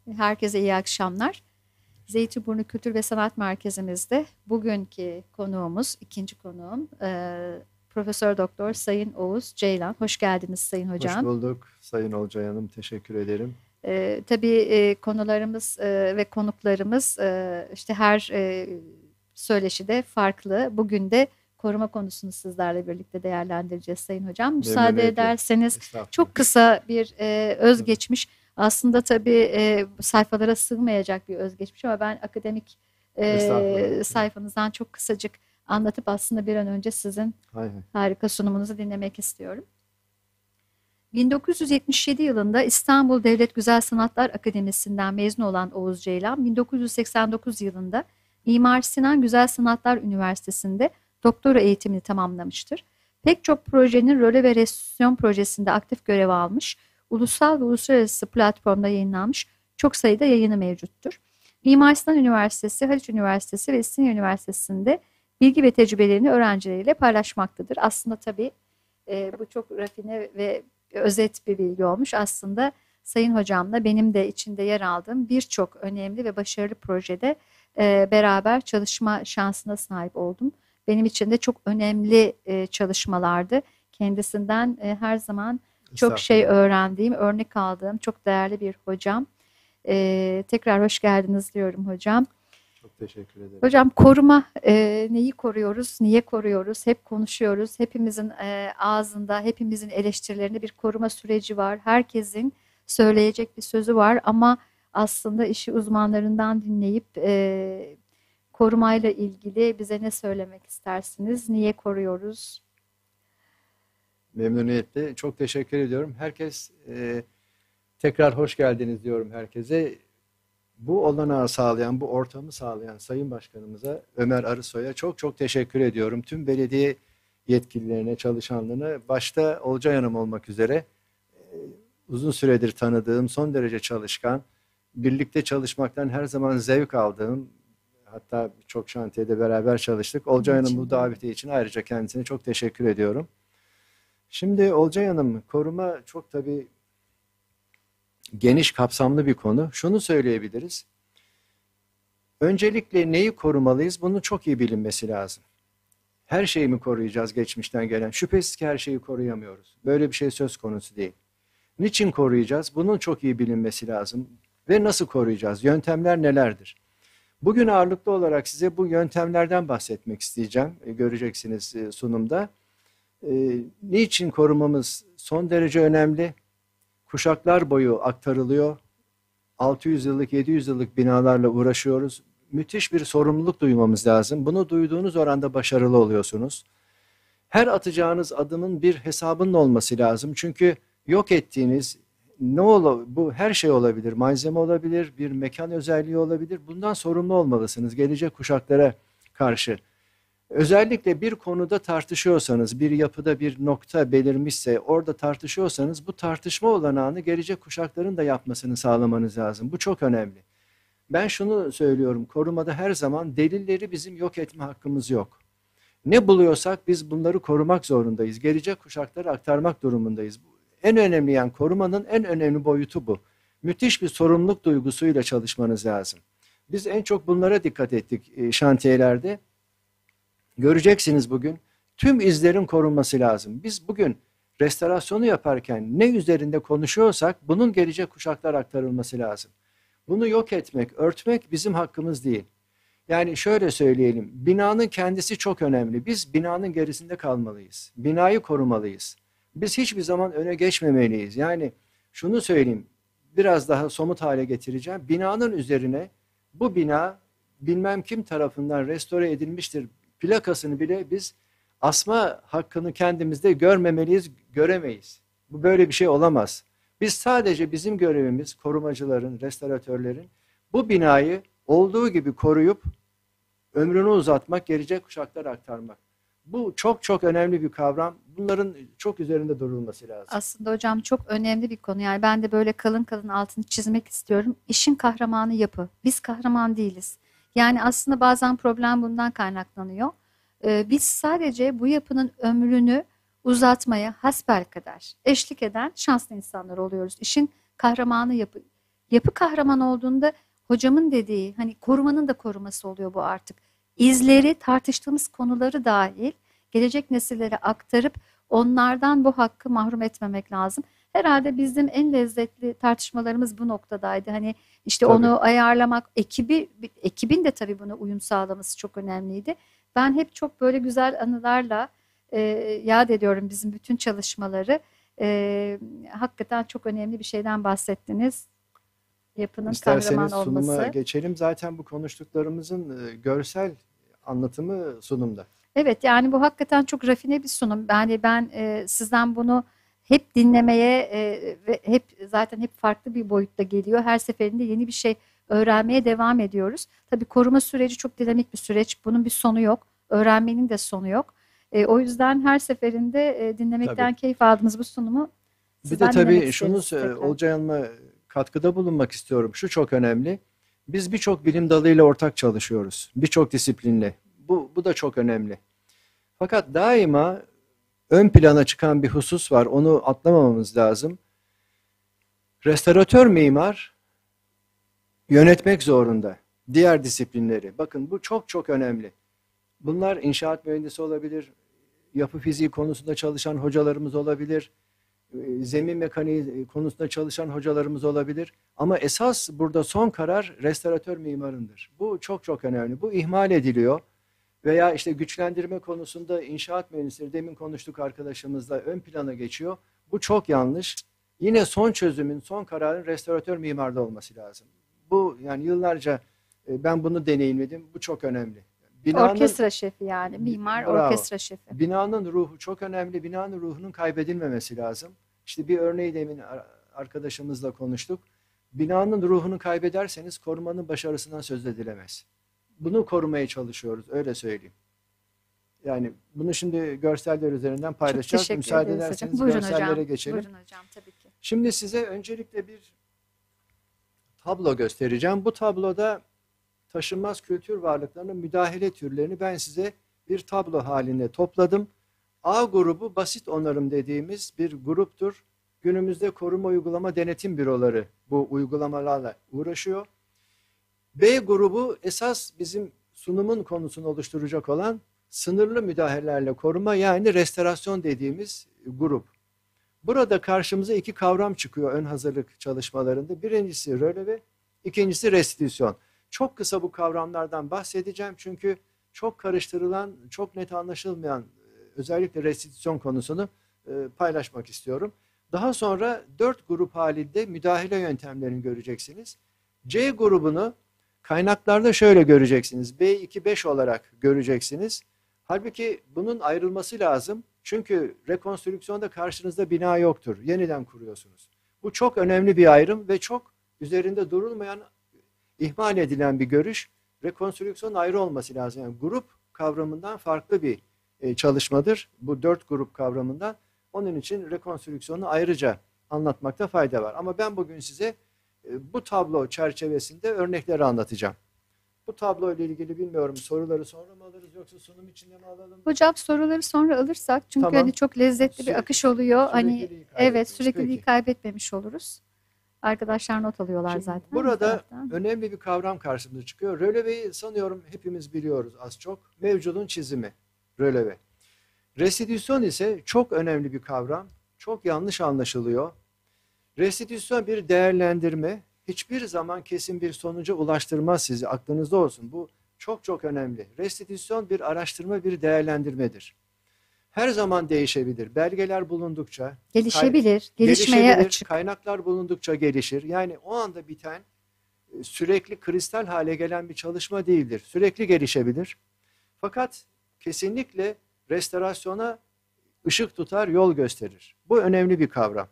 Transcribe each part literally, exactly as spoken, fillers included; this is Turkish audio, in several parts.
Herkese iyi akşamlar. Zeytinburnu Kültür ve Sanat Merkezimizde bugünkü konuğumuz, ikinci konuğum, e, Profesör Doktor Sayın Oğuz Ceylan. Hoş geldiniz Sayın Hoş Hocam. bulduk Sayın Olcay Hanım. Teşekkür ederim. E, tabii e, konularımız e, ve konuklarımız e, işte her e, söyleşide farklı. Bugün de koruma konusunu sizlerle birlikte değerlendireceğiz Sayın Hocam. Müsaade Memnuniyetle. ederseniz Estağfurullah. çok kısa bir e, Tabii. özgeçmiş. Aslında tabii e, sayfalara sığmayacak bir özgeçmiş ama ben akademik Estağfurullah. e, sayfanızdan çok kısacık anlatıp aslında bir an önce sizin Hay hay. harika sunumunuzu dinlemek istiyorum. bin dokuz yüz yetmiş yedi yılında İstanbul Devlet Güzel Sanatlar Akademisi'nden mezun olan Oğuz Ceylan, bin dokuz yüz seksen dokuz yılında Mimar Sinan Güzel Sanatlar Üniversitesi'nde doktora eğitimini tamamlamıştır. Pek çok projenin röle ve restitüsyon projesinde aktif görev almış, ulusal ve uluslararası platformda yayınlanmış çok sayıda yayını mevcuttur. Mimar Sinan Üniversitesi, Haliç Üniversitesi ve İstinye Üniversitesi'nde bilgi ve tecrübelerini öğrencileriyle paylaşmaktadır. Aslında tabii e, bu çok rafine ve özet bir bilgi olmuş. Aslında Sayın Hocam'la benim de içinde yer aldığım birçok önemli ve başarılı projede e, beraber çalışma şansına sahip oldum. Benim için de çok önemli e, çalışmalardı. Kendisinden e, her zaman çok şey Estağfurullah. öğrendiğim, örnek aldığım çok değerli bir hocam. E, tekrar hoş geldiniz diyorum hocam. Çok teşekkür ederim. Hocam koruma e, neyi koruyoruz, niye koruyoruz? Hep konuşuyoruz. Hepimizin e, ağzında, hepimizin eleştirilerinde bir koruma süreci var. Herkesin söyleyecek bir sözü var ama aslında işi uzmanlarından dinleyip e, korumayla ilgili bize ne söylemek istersiniz? Niye koruyoruz? Memnuniyetle. Çok teşekkür ediyorum. Herkes e, tekrar hoş geldiniz diyorum herkese. Bu olanağı sağlayan, bu ortamı sağlayan Sayın Başkanımıza, Ömer Arısoy'a çok çok teşekkür ediyorum. Tüm belediye yetkililerine, çalışanlarına, başta Olcay Hanım olmak üzere e, uzun süredir tanıdığım, son derece çalışkan, birlikte çalışmaktan her zaman zevk aldığım, hatta birçok şantiyede beraber çalıştık. Olcay Benim Hanım bu için de öyle. daveti için ayrıca kendisine çok teşekkür ediyorum. Şimdi Olcay Hanım, koruma çok tabii geniş kapsamlı bir konu. Şunu söyleyebiliriz. Öncelikle neyi korumalıyız? Bunun çok iyi bilinmesi lazım. Her şeyi mi koruyacağız geçmişten gelen? Şüphesiz ki her şeyi koruyamıyoruz. Böyle bir şey söz konusu değil. Niçin koruyacağız? Bunun çok iyi bilinmesi lazım. Ve nasıl koruyacağız? Yöntemler nelerdir? Bugün ağırlıklı olarak size bu yöntemlerden bahsetmek isteyeceğim. E, göreceksiniz e, sunumda. E, niçin korumamız son derece önemli? Kuşaklar boyu aktarılıyor. altı yüz yıllık, yedi yüz yıllık binalarla uğraşıyoruz. Müthiş bir sorumluluk duymamız lazım. Bunu duyduğunuz oranda başarılı oluyorsunuz. Her atacağınız adımın bir hesabının olması lazım. Çünkü yok ettiğiniz ne ola, bu her şey olabilir. Malzeme olabilir, bir mekan özelliği olabilir. Bundan sorumlu olmalısınız gelecek kuşaklara karşı. Özellikle bir konuda tartışıyorsanız, bir yapıda bir nokta belirmişse, orada tartışıyorsanız bu tartışma olanağını gelecek kuşakların da yapmasını sağlamanız lazım. Bu çok önemli. Ben şunu söylüyorum, korumada her zaman delilleri bizim yok etme hakkımız yok. Ne buluyorsak biz bunları korumak zorundayız. Gelecek kuşaklara aktarmak durumundayız. En önemli, yani korumanın en önemli boyutu bu. Müthiş bir sorumluluk duygusuyla çalışmanız lazım. Biz en çok bunlara dikkat ettik e, şantiyelerde. Göreceksiniz bugün tüm izlerin korunması lazım. Biz bugün restorasyonu yaparken ne üzerinde konuşuyorsak bunun gelecek kuşaklara aktarılması lazım. Bunu yok etmek, örtmek bizim hakkımız değil. Yani şöyle söyleyelim, binanın kendisi çok önemli. Biz binanın gerisinde kalmalıyız. Binayı korumalıyız. Biz hiçbir zaman öne geçmemeliyiz. Yani şunu söyleyeyim, biraz daha somut hale getireceğim. Binanın üzerine bu bina bilmem kim tarafından restore edilmiştir plakasını bile biz asma hakkını kendimizde görmemeliyiz, göremeyiz. Bu böyle bir şey olamaz. Biz sadece, bizim görevimiz korumacıların, restoratörlerin bu binayı olduğu gibi koruyup ömrünü uzatmak, gelecek kuşaklara aktarmak. Bu çok çok önemli bir kavram. Bunların çok üzerinde durulması lazım. Aslında hocam çok önemli bir konu. Yani ben de böyle kalın kalın altını çizmek istiyorum. İşin kahramanı yapı. Biz kahraman değiliz. Yani aslında bazen problem bundan kaynaklanıyor. Ee, biz sadece bu yapının ömrünü uzatmaya hasbelkader eşlik eden şanslı insanlar oluyoruz. İşin kahramanı yapı. Yapı kahraman olduğunda hocamın dediği hani korumanın da koruması oluyor bu artık. İzleri, tartıştığımız konuları dahil gelecek nesillere aktarıp onlardan bu hakkı mahrum etmemek lazım. Herhalde bizim en lezzetli tartışmalarımız bu noktadaydı. Hani işte Tabii. onu ayarlamak, ekibi, ekibin de tabii buna uyum sağlaması çok önemliydi. Ben hep çok böyle güzel anılarla e, yad ediyorum bizim bütün çalışmaları. E, hakikaten çok önemli bir şeyden bahsettiniz. Yapının kahraman İsterseniz sunuma olması. geçelim. Zaten bu konuştuklarımızın e, görsel anlatımı sunumda. Evet, yani bu hakikaten çok rafine bir sunum. Yani ben e, sizden bunu hep dinlemeye e, ve hep zaten hep farklı bir boyutta geliyor. Her seferinde yeni bir şey öğrenmeye devam ediyoruz. Tabii koruma süreci çok dinamik bir süreç. Bunun bir sonu yok. Öğrenmenin de sonu yok. E, o yüzden her seferinde e, Tabii. dinlemekten keyif aldığımız bu sunumu Bir de sizden dinlemek tabii şunu isteriz e, tekrar. Olcay Hanım'a katkıda bulunmak istiyorum. Şu çok önemli. Biz birçok bilim dalıyla ortak çalışıyoruz. Birçok disiplinle. Bu, bu da çok önemli. Fakat daima ön plana çıkan bir husus var. Onu atlamamamız lazım. Restoratör mimar yönetmek zorunda diğer disiplinleri. Bakın bu çok çok önemli. Bunlar inşaat mühendisi olabilir, yapı fiziği konusunda çalışan hocalarımız olabilir, e, zemin mekaniği konusunda çalışan hocalarımız olabilir. Ama esas burada son karar restoratör mimarındır. Bu çok çok önemli. Bu ihmal ediliyor. Veya işte güçlendirme konusunda inşaat mühendisleri, demin konuştuk arkadaşımızla, ön plana geçiyor. Bu çok yanlış. Yine son çözümün, son kararın restoratör mimarda olması lazım. Bu yani yıllarca e, ben bunu deneyimledim. Bu çok önemli. Binanın Orkestra şefi yani mimar bravo. orkestra şefi. Binanın ruhu çok önemli. Binanın ruhunun kaybedilmemesi lazım. İşte bir örneği demin arkadaşımızla konuştuk. Binanın ruhunu kaybederseniz korumanın başarısından söz edilemez. Bunu korumaya çalışıyoruz, öyle söyleyeyim. Yani bunu şimdi görseller üzerinden Çok paylaşacağız. teşekkür Müsaade ederiz hocam. ederseniz Buyurun görsellere hocam. geçelim. Buyurun hocam tabii ki. Şimdi size öncelikle bir tablo göstereceğim. Bu tabloda taşınmaz kültür varlıklarının müdahale türlerini ben size bir tablo halinde topladım. A grubu basit onarım dediğimiz bir gruptur. Günümüzde koruma uygulama denetim büroları bu uygulamalarla uğraşıyor. B grubu esas bizim sunumun konusunu oluşturacak olan sınırlı müdahalelerle koruma yani restorasyon dediğimiz grup. Burada karşımıza iki kavram çıkıyor ön hazırlık çalışmalarında. Birincisi röleve, ikincisi restitüsyon. Çok kısa bu kavramlardan bahsedeceğim çünkü çok karıştırılan, çok net anlaşılmayan özellikle restitüsyon konusunu paylaşmak istiyorum. Daha sonra dört grup halinde müdahale yöntemlerini göreceksiniz. C grubunu kaynaklarda şöyle göreceksiniz. B iki beş olarak göreceksiniz. Halbuki bunun ayrılması lazım. Çünkü rekonstrüksiyonda karşınızda bina yoktur. Yeniden kuruyorsunuz. Bu çok önemli bir ayrım ve çok üzerinde durulmayan, ihmal edilen bir görüş. Rekonstrüksiyon ayrı olması lazım. Yani grup kavramından farklı bir çalışmadır. Bu dört grup kavramından. Onun için rekonstrüksiyonu ayrıca anlatmakta fayda var. Ama ben bugün size bu tablo çerçevesinde örnekleri anlatacağım. Bu tablo ile ilgili bilmiyorum soruları sonra mı alırız yoksa sunum içinde mi alalım? Hocam soruları sonra alırsak çünkü Tamam. hani çok lezzetli Sürekli, bir akış oluyor. Hani sürekliliği evet kaybetmeyiz. sürekliliği Peki. kaybetmemiş oluruz. Arkadaşlar not alıyorlar Şimdi zaten. burada önemli bir kavram karşımıza çıkıyor. Röleveyi sanıyorum hepimiz biliyoruz az çok. Mevcudun çizimi. Röleve. Restitüsyon ise çok önemli bir kavram. Çok yanlış anlaşılıyor. Restitüsyon bir değerlendirme. Hiçbir zaman kesin bir sonuca ulaştırmaz sizi. Aklınızda olsun. Bu çok çok önemli. Restitüsyon bir araştırma, bir değerlendirmedir. Her zaman değişebilir. Belgeler bulundukça gelişebilir, gelişmeye gelişebilir, açık. kaynaklar bulundukça gelişir. Yani o anda biten, sürekli kristal hale gelen bir çalışma değildir. Sürekli gelişebilir. Fakat kesinlikle restorasyona ışık tutar, yol gösterir. Bu önemli bir kavram.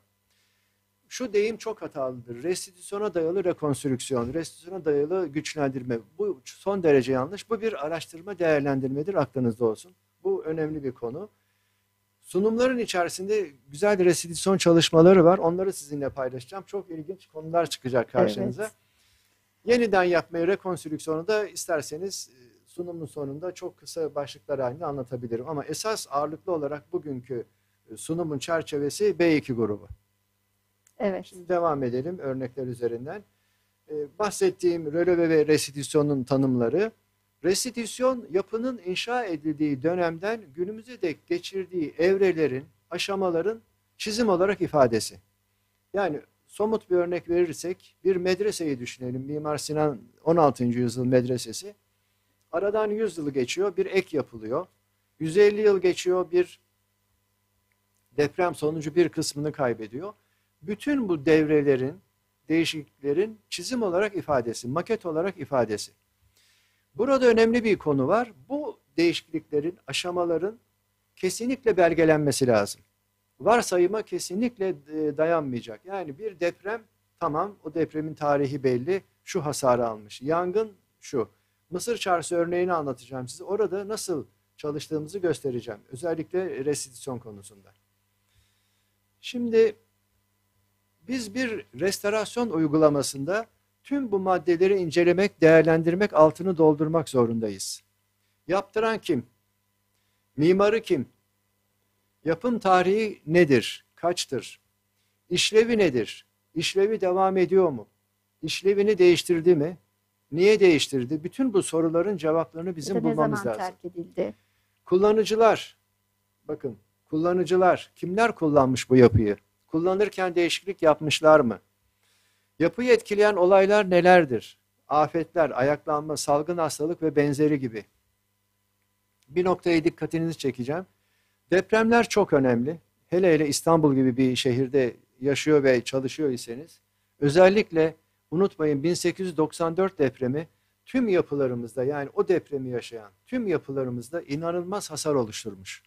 Şu deyim çok hatalıdır. Restitüsyona dayalı rekonstrüksiyon, restitüsyona dayalı güçlendirme. Bu son derece yanlış. Bu bir araştırma, değerlendirmedir. Aklınızda olsun. Bu önemli bir konu. Sunumların içerisinde güzel restitüsyon çalışmaları var. Onları sizinle paylaşacağım. Çok ilginç konular çıkacak karşınıza. Evet. Yeniden yapmayı, rekonstrüksiyonu da isterseniz sunumun sonunda çok kısa başlıklar halinde anlatabilirim. Ama esas ağırlıklı olarak bugünkü sunumun çerçevesi B iki grubu. Evet. Şimdi devam edelim örnekler üzerinden. e, bahsettiğim röleve ve restitüsyonun tanımları, restitüsyon yapının inşa edildiği dönemden günümüze dek geçirdiği evrelerin, aşamaların çizim olarak ifadesi. Yani somut bir örnek verirsek bir medreseyi düşünelim. Mimar Sinan on altıncı yüzyıl medresesi. Aradan yüz yıl geçiyor, bir ek yapılıyor. yüz elli yıl geçiyor, bir deprem sonucu bir kısmını kaybediyor. Bütün bu devrelerin, değişikliklerin çizim olarak ifadesi, maket olarak ifadesi. Burada önemli bir konu var. Bu değişikliklerin, aşamaların kesinlikle belgelenmesi lazım. Varsayıma kesinlikle dayanmayacak. Yani bir deprem, tamam, o depremin tarihi belli, şu hasarı almış. Yangın şu. Mısır Çarşısı örneğini anlatacağım size. Orada nasıl çalıştığımızı göstereceğim. Özellikle restitüsyon konusunda. Şimdi biz bir restorasyon uygulamasında tüm bu maddeleri incelemek, değerlendirmek, altını doldurmak zorundayız. Yaptıran kim? Mimarı kim? Yapım tarihi nedir? Kaçtır? İşlevi nedir? İşlevi devam ediyor mu? İşlevini değiştirdi mi? Niye değiştirdi? Bütün bu soruların cevaplarını bizim Ya da bulmamız ne zaman lazım. terk edildi? Kullanıcılar, bakın kullanıcılar, kimler kullanmış bu yapıyı? Kullanırken değişiklik yapmışlar mı? Yapıyı etkileyen olaylar nelerdir? Afetler, ayaklanma, salgın hastalık ve benzeri gibi. Bir noktaya dikkatinizi çekeceğim. Depremler çok önemli. Hele hele İstanbul gibi bir şehirde yaşıyor ve çalışıyor iseniz, özellikle unutmayın bin sekiz yüz doksan dört depremi tüm yapılarımızda, yani o depremi yaşayan tüm yapılarımızda inanılmaz hasar oluşturmuş.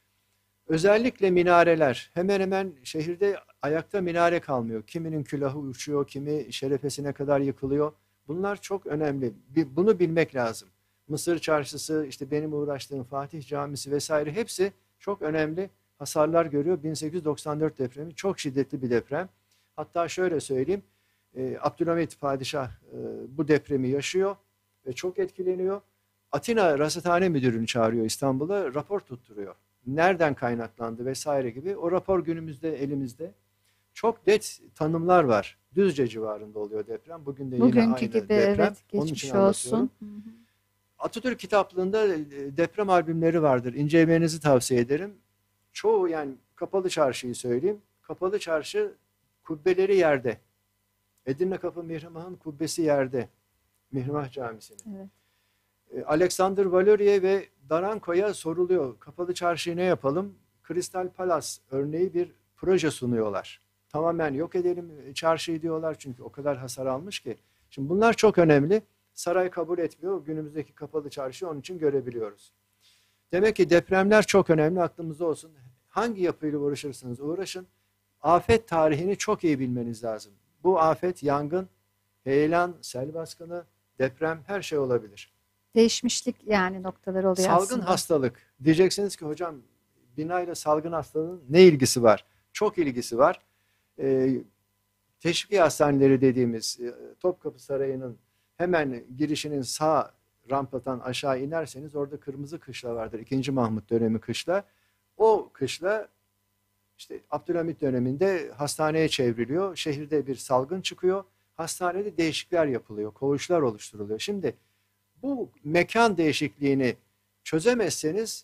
Özellikle minareler, hemen hemen şehirde ayakta minare kalmıyor. Kiminin külahı uçuyor, kimi şerefesine kadar yıkılıyor. Bunlar çok önemli. Bunu bilmek lazım. Mısır Çarşısı, işte benim uğraştığım Fatih Camisi vesaire hepsi çok önemli hasarlar görüyor. bin sekiz yüz doksan dört depremi çok şiddetli bir deprem. Hatta şöyle söyleyeyim, e, Abdülhamit Padişah e, bu depremi yaşıyor ve çok etkileniyor. Atina Rasathane Müdürünü çağırıyor İstanbul'a, rapor tutturuyor. Nereden kaynaklandı vesaire gibi. O rapor günümüzde elimizde. Çok net tanımlar var. Düzce civarında oluyor deprem. Bugün de yine Bugünkü aynı gibi, deprem. evet, Onun geçmiş için olsun. Atatürk kitaplığında deprem albümleri vardır. İncelemenizi tavsiye ederim. Çoğu, yani Kapalı Çarşı'yı söyleyeyim. Kapalı Çarşı kubbeleri yerde. Edirne Kapı Mihrimah'ın kubbesi yerde. Mihrimah Camisi'nin. Evet. Alexander Valeriye ve Daranko'ya soruluyor. Kapalı Çarşı'yı ne yapalım? Crystal Palace örneği bir proje sunuyorlar. Tamamen yok edelim çarşıyı diyorlar, çünkü o kadar hasar almış ki. Şimdi bunlar çok önemli. Saray kabul etmiyor. Günümüzdeki Kapalı Çarşı onun için görebiliyoruz. Demek ki depremler çok önemli, aklımızda olsun. Hangi yapıyla uğraşırsanız uğraşın, afet tarihini çok iyi bilmeniz lazım. Bu afet yangın, heyelan, sel baskını, deprem, her şey olabilir. Değişmişlik yani noktaları oluyor Salgın aslında. hastalık. Diyeceksiniz ki hocam binayla salgın hastalığın ne ilgisi var? Çok ilgisi var. Ee, teşviki hastaneleri dediğimiz e, Topkapı Sarayı'nın hemen girişinin sağ rampadan aşağı inerseniz orada Kırmızı Kışla vardır. İkinci Mahmut dönemi kışla. O kışla işte Abdülhamit döneminde hastaneye çevriliyor. Şehirde bir salgın çıkıyor. Hastanede değişiklikler yapılıyor. Koğuşlar oluşturuluyor. Şimdi bu mekan değişikliğini çözemezseniz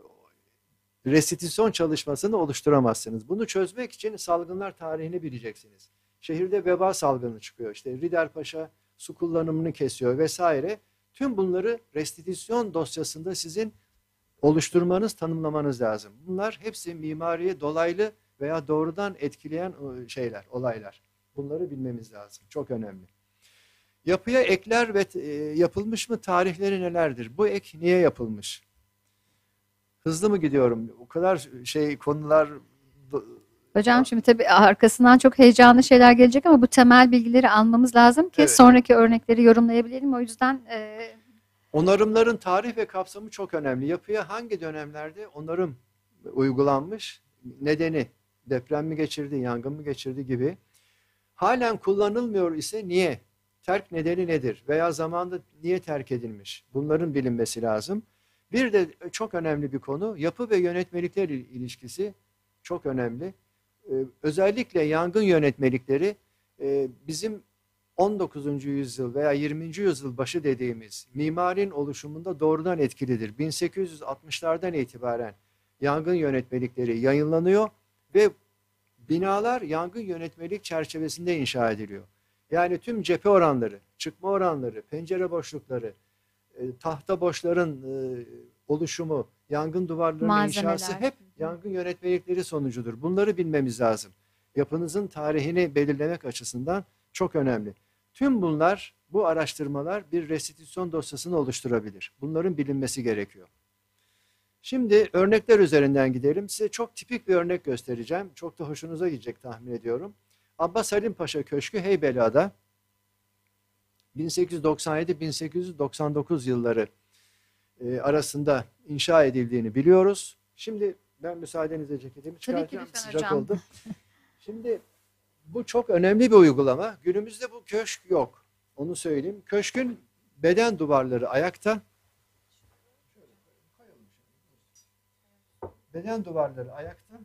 restitüsyon çalışmasını oluşturamazsınız. Bunu çözmek için salgınlar tarihini bileceksiniz. Şehirde veba salgını çıkıyor. İşte Riderpaşa su kullanımını kesiyor vesaire. Tüm bunları restitüsyon dosyasında sizin oluşturmanız, tanımlamanız lazım. Bunlar hepsi mimariye dolaylı veya doğrudan etkileyen şeyler, olaylar. Bunları bilmemiz lazım. Çok önemli. Yapıya ekler ve e, yapılmış mı, tarihleri nelerdir? Bu ek niye yapılmış? Hızlı mı gidiyorum? O kadar şey konular... Hocam şimdi tabii arkasından çok heyecanlı şeyler gelecek ama bu temel bilgileri almamız lazım ki Evet. sonraki örnekleri yorumlayabilelim. O yüzden e, onarımların tarih ve kapsamı çok önemli. Yapıya hangi dönemlerde onarım uygulanmış, nedeni deprem mi geçirdi, yangın mı geçirdi gibi. Halen kullanılmıyor ise niye? Terk nedeni nedir? Veya zamanda niye terk edilmiş? Bunların bilinmesi lazım. Bir de çok önemli bir konu, yapı ve yönetmelikler ilişkisi çok önemli. Ee, özellikle yangın yönetmelikleri e, bizim on dokuzuncu yüzyıl veya yirminci yüzyıl başı dediğimiz mimarin oluşumunda doğrudan etkilidir. bin sekiz yüz altmışlardan itibaren yangın yönetmelikleri yayınlanıyor ve binalar yangın yönetmelik çerçevesinde inşa ediliyor. Yani tüm cephe oranları, çıkma oranları, pencere boşlukları, e, tahta boşların e, oluşumu, yangın duvarlarının inşası hep yangın yönetmelikleri sonucudur. Bunları bilmemiz lazım. Yapınızın tarihini belirlemek açısından çok önemli. Tüm bunlar, bu araştırmalar bir restitüsyon dosyasını oluşturabilir. Bunların bilinmesi gerekiyor. Şimdi örnekler üzerinden gidelim. Size çok tipik bir örnek göstereceğim. Çok da hoşunuza gidecek tahmin ediyorum. Abbas Halim Paşa Köşkü Heybeliada bin sekiz yüz doksan yedi bin sekiz yüz doksan dokuz yılları arasında inşa edildiğini biliyoruz. Şimdi ben müsaadenizle ceketimi çıkartacağım. Sıcak hocam. Oldu. Şimdi bu çok önemli bir uygulama. Günümüzde bu köşk yok. Onu söyleyeyim. Köşkün beden duvarları ayakta. Beden duvarları ayakta.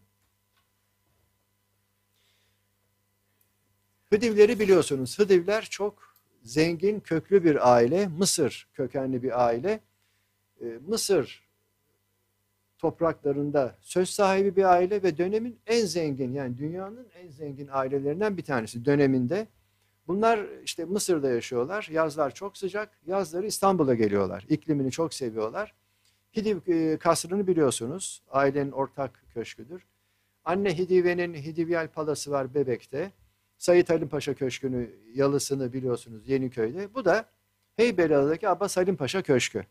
Hıdivleri biliyorsunuz. Hıdivler çok zengin, köklü bir aile. Mısır kökenli bir aile. Mısır topraklarında söz sahibi bir aile ve dönemin en zengin, yani dünyanın en zengin ailelerinden bir tanesi döneminde. Bunlar işte Mısır'da yaşıyorlar. Yazlar çok sıcak. Yazları İstanbul'a geliyorlar. İklimini çok seviyorlar. Hidiv kasrını biliyorsunuz. Ailenin ortak köşküdür. Anne Hidive'nin Hidiviyal Palası var Bebek'te. Said Halim Paşa Köşkü'nü, Yalısı'nı biliyorsunuz Yeniköy'de. Bu da Heybeliada'daki Abbas Halim Paşa Köşkü.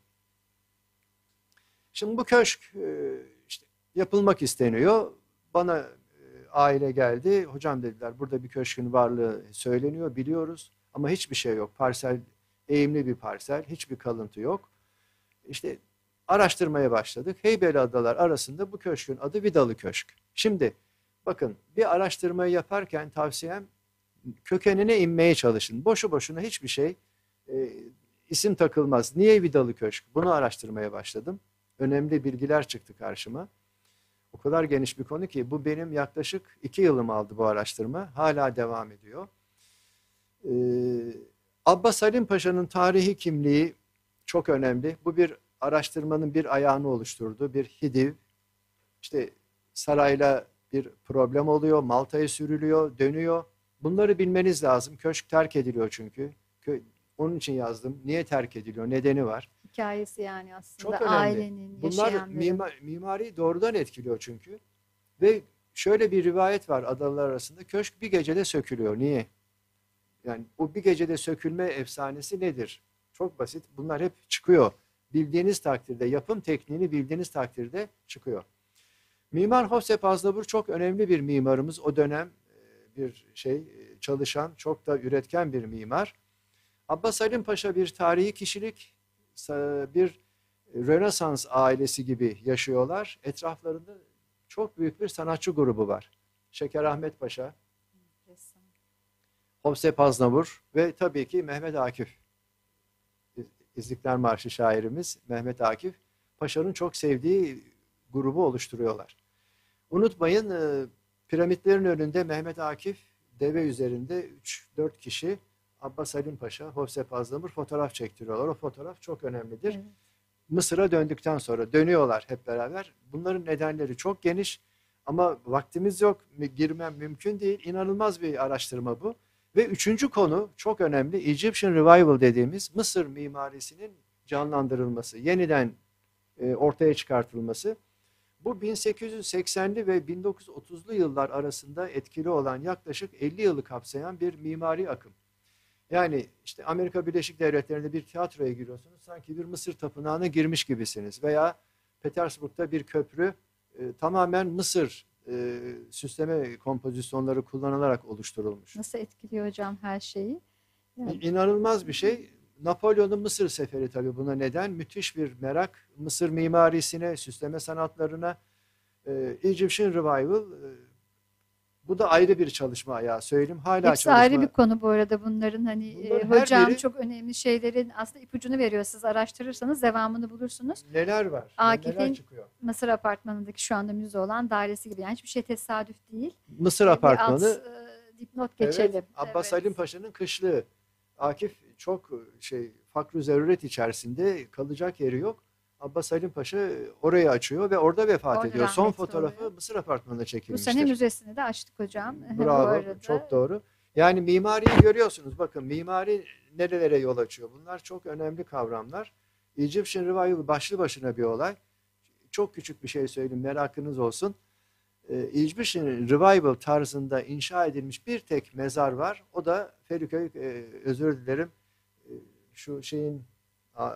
Şimdi bu köşk işte yapılmak isteniyor. Bana aile geldi. Hocam dediler, burada bir köşkün varlığı söyleniyor, biliyoruz. Ama hiçbir şey yok. Parsel, eğimli bir parsel. Hiçbir kalıntı yok. İşte araştırmaya başladık. Heybeliadalar arasında bu köşkün adı Vidalı Köşk. Şimdi bakın, bir araştırmayı yaparken tavsiyem kökenine inmeye çalışın. Boşu boşuna hiçbir şey e, isim takılmaz. Niye Vidalı Köşk? Bunu araştırmaya başladım. Önemli bilgiler çıktı karşıma. O kadar geniş bir konu ki bu benim yaklaşık iki yılım aldı bu araştırma. Hala devam ediyor. Ee, Abbas Halim Paşa'nın tarihi kimliği çok önemli. Bu bir araştırmanın bir ayağını oluşturdu. Bir hidiv. İşte sarayla bir problem oluyor. Malta'ya sürülüyor, dönüyor. Bunları bilmeniz lazım. Köşk terk ediliyor çünkü. Kö Onun için yazdım. Niye terk ediliyor? Nedeni var. Hikayesi yani aslında çok önemli. Ailenin, bunlar mimar, mimari doğrudan etkiliyor çünkü. Ve şöyle bir rivayet var adalar arasında. Köşk bir gecede sökülüyor. Niye? Yani o bir gecede sökülme efsanesi nedir? Çok basit. Bunlar hep çıkıyor. Bildiğiniz takdirde, yapım tekniğini bildiğiniz takdirde çıkıyor. Mimar Hosep Aznavur çok önemli bir mimarımız. O dönem bir şey çalışan, çok da üretken bir mimar. Abbas Halim Paşa bir tarihi kişilik, bir Rönesans ailesi gibi yaşıyorlar. Etraflarında çok büyük bir sanatçı grubu var. Şekerahmet Paşa, Hosep Aznavur ve tabii ki Mehmet Akif. İstiklal Marşı şairimiz Mehmet Akif. Paşa'nın çok sevdiği grubu oluşturuyorlar. Unutmayın, piramitlerin önünde Mehmet Akif deve üzerinde üç dört kişi, Abbas Halim Paşa, Hosep Aznavur fotoğraf çektiriyorlar. O fotoğraf çok önemlidir. Evet. Mısır'a döndükten sonra dönüyorlar hep beraber. Bunların nedenleri çok geniş ama vaktimiz yok. Girmem mümkün değil. İnanılmaz bir araştırma bu. Ve üçüncü konu çok önemli. Egyptian Revival dediğimiz Mısır mimarisinin canlandırılması, yeniden e, ortaya çıkartılması. Bu bin sekiz yüz seksenli ve bin dokuz yüz otuzlu yıllar arasında etkili olan yaklaşık elli yılı kapsayan bir mimari akım. Yani işte Amerika Birleşik Devletleri'nde bir tiyatroya giriyorsunuz, sanki bir Mısır tapınağına girmiş gibisiniz. Veya Petersburg'da bir köprü e, tamamen Mısır e, süsleme kompozisyonları kullanılarak oluşturulmuş. Nasıl etkiliyor hocam her şeyi? Yani. İnanılmaz bir şey. Napolyon'un Mısır seferi tabii buna neden. Müthiş bir merak Mısır mimarisine, süsleme sanatlarına. E, Egyptian Revival, e, bu da ayrı bir çalışma ayağı söyleyeyim. Hala Hepsi çalışma. ayrı bir konu bu arada bunların, hani bunların e, hocam biri, çok önemli şeylerin aslında ipucunu veriyor. Siz araştırırsanız devamını bulursunuz. Neler var? Akif'in Mısır Apartmanı'ndaki şu anda müze olan dairesi gibi. Yani hiçbir şey tesadüf değil. Mısır Apartmanı. Bir alt, e, dipnot geçelim. Evet, Abbas evet. Halim Paşa'nın kışlığı. Akif çok şey fakr-ı zaruret içerisinde, kalacak yeri yok. Abbas Halim Paşa orayı açıyor ve orada vefat Orada ediyor. Son rahmetli fotoğrafı oluyor. Mısır Apartmanı'nda Bu çekilmiştir. sene müzesini de açtık hocam. Bu Bravo, arada. çok doğru. Yani mimariyi görüyorsunuz. Bakın mimari nerelere yol açıyor. Bunlar çok önemli kavramlar. Egyptian Revival başlı başına bir olay. Çok küçük bir şey söyleyeyim, merakınız olsun. Ee, Egyptian Revival tarzında inşa edilmiş bir tek mezar var. O da Feriköy, e, özür dilerim, e, şu şeyin A,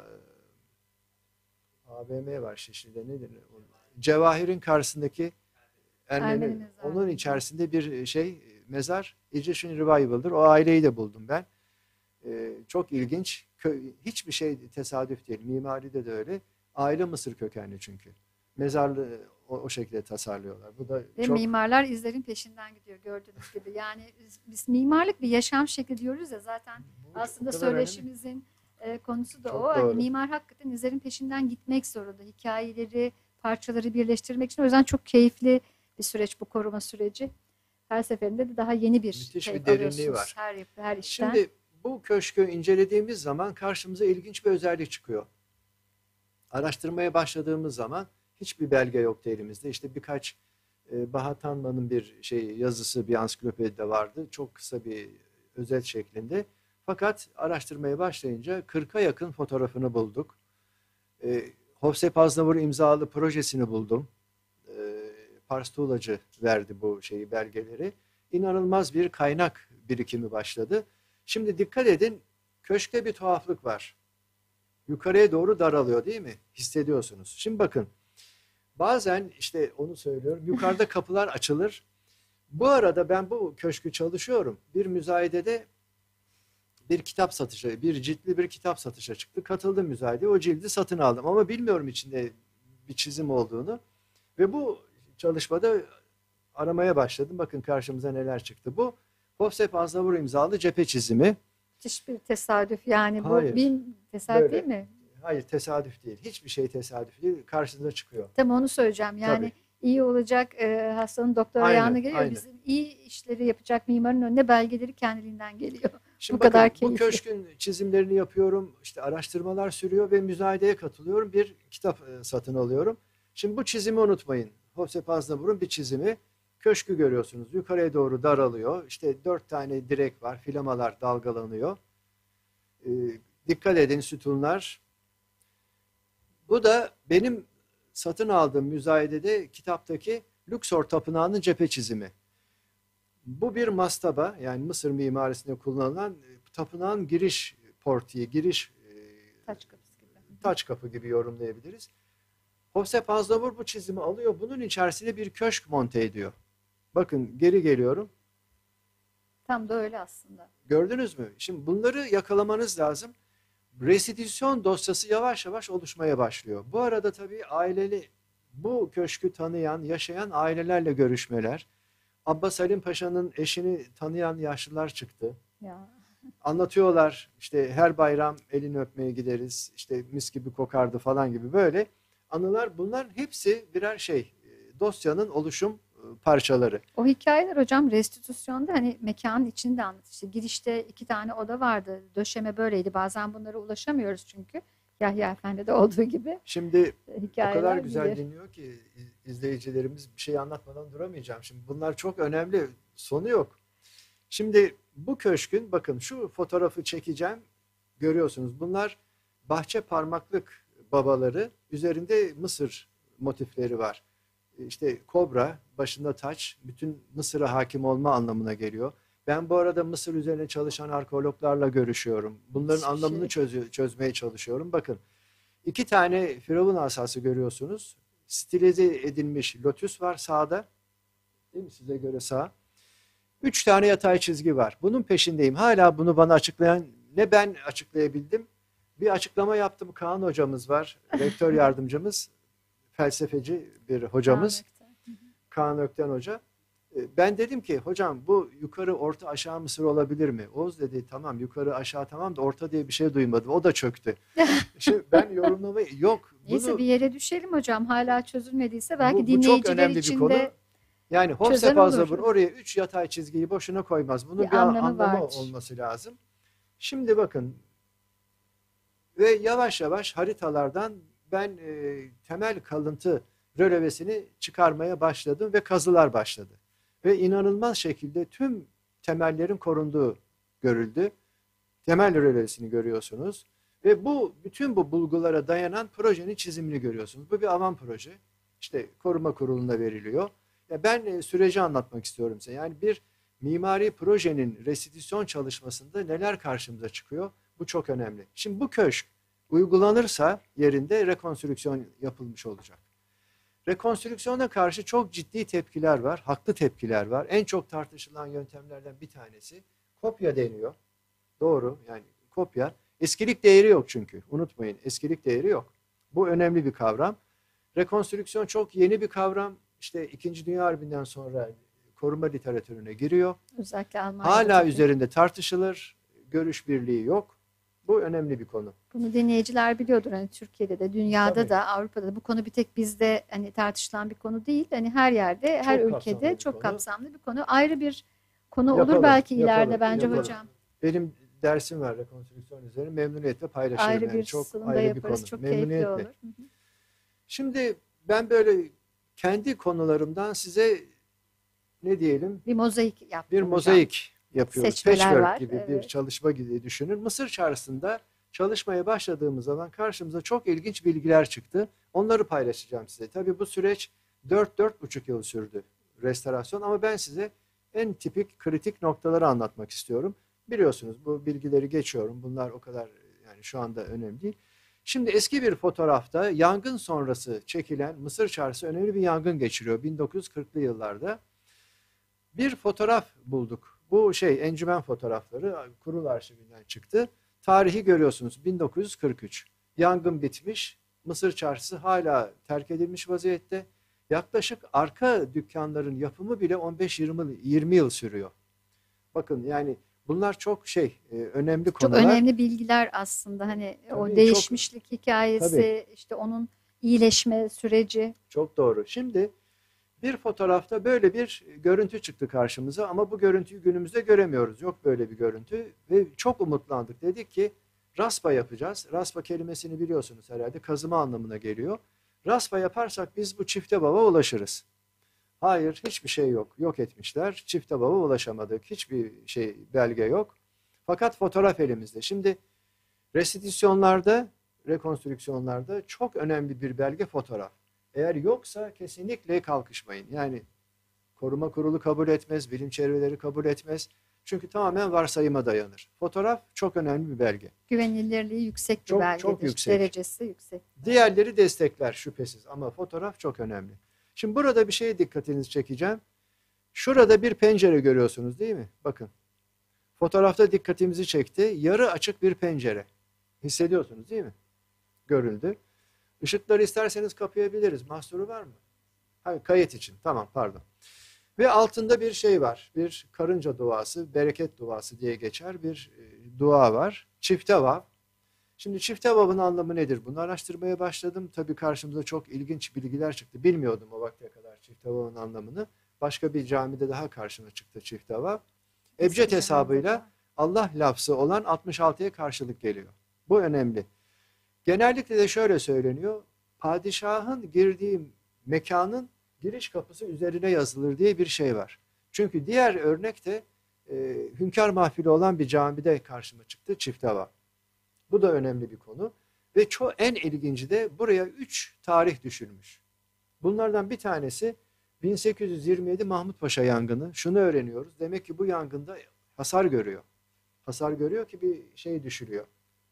A V M var Şişli'de, nedir? Cevahir'in karşısındaki Ermeni, Ermeni mezarı. onun içerisinde bir şey mezar, Egyptian Revival'dır. O aileyi de buldum ben. Ee, çok ilginç. Kö, hiçbir şey tesadüf değil. Mimaride de öyle. Aile Mısır kökenli çünkü. Mezarlığı o, o şekilde tasarlıyorlar. Bu da Ve çok mimarlar izlerin peşinden gidiyor gördüğünüz gibi. Yani biz, biz mimarlık bir yaşam şekli diyoruz ya, zaten bu aslında o kadar önemli. söyleşimizin e, konusu da Çok o. Hani doğru. mimar hakikaten izlerin peşinden gitmek zorunda. Hikayeleri, parçaları birleştirmek için. O yüzden çok keyifli bir süreç bu koruma süreci. Her seferinde de daha yeni bir Müthiş keyif bir derinliği alıyorsunuz var. her, yap- her işten. Şimdi bu köşkü incelediğimiz zaman karşımıza ilginç bir özellik çıkıyor. Araştırmaya başladığımız zaman hiçbir belge yoktu elimizde. İşte birkaç e, Bahat Hanman'ın bir şey yazısı bir ansiklopedide vardı. Çok kısa bir özet şeklinde. Fakat araştırmaya başlayınca kırka yakın fotoğrafını bulduk. E, Hovsep Aznavur imzalı projesini buldum. E, Pars Tuğlacı verdi bu şeyi, belgeleri. İnanılmaz bir kaynak birikimi başladı. Şimdi dikkat edin, köşkte bir tuhaflık var. Yukarıya doğru daralıyor değil mi? Hissediyorsunuz. Şimdi bakın, bazen işte onu söylüyorum, yukarıda kapılar açılır. Bu arada ben bu köşkü çalışıyorum. Bir müzayedede bir kitap satışa, bir ciltli bir kitap satışa çıktı. Katıldım müzayedeye, o cildi satın aldım. Ama bilmiyorum içinde bir çizim olduğunu. Ve bu çalışmada aramaya başladım. Bakın karşımıza neler çıktı. Bu Hovsep Aznavur imzalı cephe çizimi. Müthiş bir tesadüf yani. Hayır. Bu bir tesadüf Böyle. değil mi? Hayır, tesadüf değil. Hiçbir şey tesadüf değil. Karşınıza çıkıyor. Tam onu söyleyeceğim. Yani Tabii. iyi olacak e, hastanın doktor Aynen, ayağına geliyor. aynen. Bizim iyi işleri yapacak mimarın önüne belgeleri kendiliğinden geliyor. Şimdi Bu bakın, kadar bu keyifli. köşkün çizimlerini yapıyorum. İşte araştırmalar sürüyor ve müzayedeye katılıyorum. Bir kitap e, satın alıyorum. Şimdi bu çizimi unutmayın. Hovsep Aznavur'un bir çizimi. Köşkü görüyorsunuz. Yukarıya doğru daralıyor. İşte dört tane direk var. Filamalar dalgalanıyor. E, dikkat edin, sütunlar. Bu da benim satın aldığım müzayedede kitaptaki Luxor Tapınağı'nın cephe çizimi. Bu bir mastaba, yani Mısır mimarisinde kullanılan tapınağın giriş portiği, giriş Taç kapısı gibi. taç kapı gibi yorumlayabiliriz. Hovsep Aznavur bu çizimi alıyor, bunun içerisine bir köşk monte ediyor. Bakın geri geliyorum. Tam da öyle aslında. Gördünüz mü? Şimdi bunları yakalamanız lazım. Restitüsyon dosyası yavaş yavaş oluşmaya başlıyor. Bu arada tabii aileli, bu köşkü tanıyan, yaşayan ailelerle görüşmeler. Abbas Halim Paşa'nın eşini tanıyan yaşlılar çıktı. Ya. Anlatıyorlar, işte her bayram elini öpmeye gideriz, işte mis gibi kokardı falan gibi böyle anılar. Bunlar hepsi birer şey, dosyanın oluşum parçaları. O hikayeler hocam restitüsyonda hani mekanın içinde de anlatır. İşte girişte iki tane oda vardı. Döşeme böyleydi. Bazen bunlara ulaşamıyoruz çünkü. Yahya Efendi'de olduğu gibi. Şimdi Hikayeler o kadar güzel bilir. dinliyor ki izleyicilerimiz, bir şey anlatmadan duramayacağım. Şimdi bunlar çok önemli, sonu yok. Şimdi bu köşkün, bakın şu fotoğrafı çekeceğim, görüyorsunuz. Bunlar bahçe parmaklık babaları, üzerinde Mısır motifleri var. İşte kobra, başında taç, bütün Mısır'a hakim olma anlamına geliyor. Ben bu arada Mısır üzerine çalışan arkeologlarla görüşüyorum. Bunların Hiçbir anlamını şey. çözü- çözmeye çalışıyorum. Bakın, iki tane firavun asası görüyorsunuz. Stilize edilmiş lotus var sağda. Değil mi? Size göre sağ. Üç tane yatay çizgi var. Bunun peşindeyim. Hala bunu bana açıklayan, ne ben açıklayabildim. Bir açıklama yaptım. Kaan hocamız var. Rektör yardımcımız. Felsefeci bir hocamız. Kaan Ökten Hoca. Ben dedim ki hocam bu yukarı orta aşağı Mısır olabilir mi? Oğuz dedi tamam yukarı aşağı tamam da orta diye bir şey duymadım. O da çöktü. Şimdi ben yorumlamayı yok. Neyse Bunu, bir yere düşelim hocam. Hala çözülmediyse belki bu, bu dinleyiciler çok önemli için bir konu. de Yani Hovsep çözen olur. Aznavur oraya üç yatay çizgiyi boşuna koymaz. Bunun Bir bir, anlamı anlamı vardır. olması lazım. Şimdi bakın ve yavaş yavaş haritalardan ben e, temel kalıntı rölevesini çıkarmaya başladım ve kazılar başladı. Ve inanılmaz şekilde tüm temellerin korunduğu görüldü. Temel rölevesini görüyorsunuz. Ve bu bütün bu bulgulara dayanan projenin çizimini görüyorsunuz. Bu bir avan proje. İşte koruma kuruluna veriliyor. Ya ben e, süreci anlatmak istiyorum size. Yani bir mimari projenin restitüsyon çalışmasında neler karşımıza çıkıyor? Bu çok önemli. Şimdi bu köşk uygulanırsa yerinde rekonstrüksiyon yapılmış olacak. Rekonstrüksiyona karşı çok ciddi tepkiler var, haklı tepkiler var. En çok tartışılan yöntemlerden bir tanesi kopya deniyor. Doğru, yani kopya. Eskilik değeri yok çünkü. Unutmayın, eskilik değeri yok. Bu önemli bir kavram. Rekonstrüksiyon çok yeni bir kavram. İşte İkinci Dünya Harbi'nden sonra koruma literatürüne giriyor. Özellikle Almanya'da. Hala tabii. üzerinde tartışılır. Görüş birliği yok. Bu önemli bir konu. Bunu dinleyiciler biliyordur. Hani Türkiye'de de, dünyada Tabii. da, Avrupa'da da bu konu bir tek bizde hani tartışılan bir konu değil. Hani her yerde, her Çok ülkede kapsamlı bir çok konu. kapsamlı bir konu. Ayrı bir konu olur Yapalım, belki yapalım, ileride bence yapalım. hocam. Benim dersim var rekonstrüksiyon üzerine. Memnuniyetle paylaşırım. Ayrı yani. bir Çok sunumda ayrı bir yaparız. konu. Çok Memnuniyetle. keyifli olur. Hı hı. Şimdi ben böyle kendi konularımdan size ne diyelim Bir mozaik yaptım bir hocam. mozaik yapıyoruz. Seçmeler Patchwork var, gibi bir evet. çalışma gibi düşünün. Mısır Çarşısı'nda çalışmaya başladığımız zaman karşımıza çok ilginç bilgiler çıktı. Onları paylaşacağım size. Tabii bu süreç dört dört buçuk yıl sürdü restorasyon ama ben size en tipik kritik noktaları anlatmak istiyorum. Biliyorsunuz bu bilgileri geçiyorum. Bunlar o kadar yani şu anda önemli değil. Şimdi eski bir fotoğrafta yangın sonrası çekilen Mısır Çarşısı önemli bir yangın geçiriyor bin dokuz yüz kırklı yıllarda. Bir fotoğraf bulduk. Bu şey encümen fotoğrafları kurul arşivinden çıktı. Tarihi görüyorsunuz bin dokuz yüz kırk üç. Yangın bitmiş. Mısır Çarşısı hala terk edilmiş vaziyette. Yaklaşık arka dükkanların yapımı bile on beş yirmi yıl sürüyor. Bakın yani bunlar çok şey önemli Çok konular. önemli bilgiler aslında. Hani Tabii, o çok- değişmişlik hikayesi, Tabii. işte onun iyileşme süreci. Çok doğru. Şimdi bir fotoğrafta böyle bir görüntü çıktı karşımıza ama bu görüntüyü günümüzde göremiyoruz. Yok böyle bir görüntü ve çok umutlandık. Dedik ki raspa yapacağız. Raspa kelimesini biliyorsunuz herhalde, kazıma anlamına geliyor. Raspa yaparsak biz bu çifte baba ulaşırız. Hayır, hiçbir şey yok. Yok etmişler. Çifte baba ulaşamadık. Hiçbir şey, belge yok. Fakat fotoğraf elimizde. Şimdi restitüsyonlarda, rekonstrüksiyonlarda çok önemli bir belge fotoğraf. Eğer yoksa kesinlikle kalkışmayın. Yani koruma kurulu kabul etmez, bilim çevreleri kabul etmez. Çünkü tamamen varsayıma dayanır. Fotoğraf çok önemli bir belge. Güvenilirliği yüksek bir Çok- belgedir. çok yüksek. Derecesi yüksek. Diğerleri destekler şüphesiz ama fotoğraf çok önemli. Şimdi burada bir şeye dikkatinizi çekeceğim. Şurada bir pencere görüyorsunuz değil mi? Bakın. Fotoğrafta dikkatimizi çekti. Yarı açık bir pencere. Hissediyorsunuz değil mi? Görüldü. Işıkları isterseniz kapayabiliriz. Mahsuru var mı? Hayır, kayıt için. Tamam, pardon. Ve altında bir şey var. Bir karınca duası, bereket duası diye geçer bir e, dua var. Çifte vav. Şimdi çifte vav'ın anlamı nedir? Bunu araştırmaya başladım. Tabii karşımıza çok ilginç bilgiler çıktı. Bilmiyordum o vakte kadar çifte vav'ın anlamını. Başka bir camide daha karşıma çıktı çifte vav. Ebced hesabıyla Allah lafzı olan altmış altıya karşılık geliyor. Bu önemli. Genellikle de şöyle söyleniyor. Padişahın girdiği mekanın giriş kapısı üzerine yazılır diye bir şey var. Çünkü diğer örnekte e, hünkâr mahfili olan bir camide karşıma çıktı çifte vav. Bu da önemli bir konu. Ve çok en ilginci de buraya üç tarih düşülmüş. Bunlardan bir tanesi bin sekiz yüz yirmi yedi Mahmut Paşa yangını. Şunu öğreniyoruz. Demek ki bu yangında hasar görüyor. Hasar görüyor ki bir şey düşülüyor.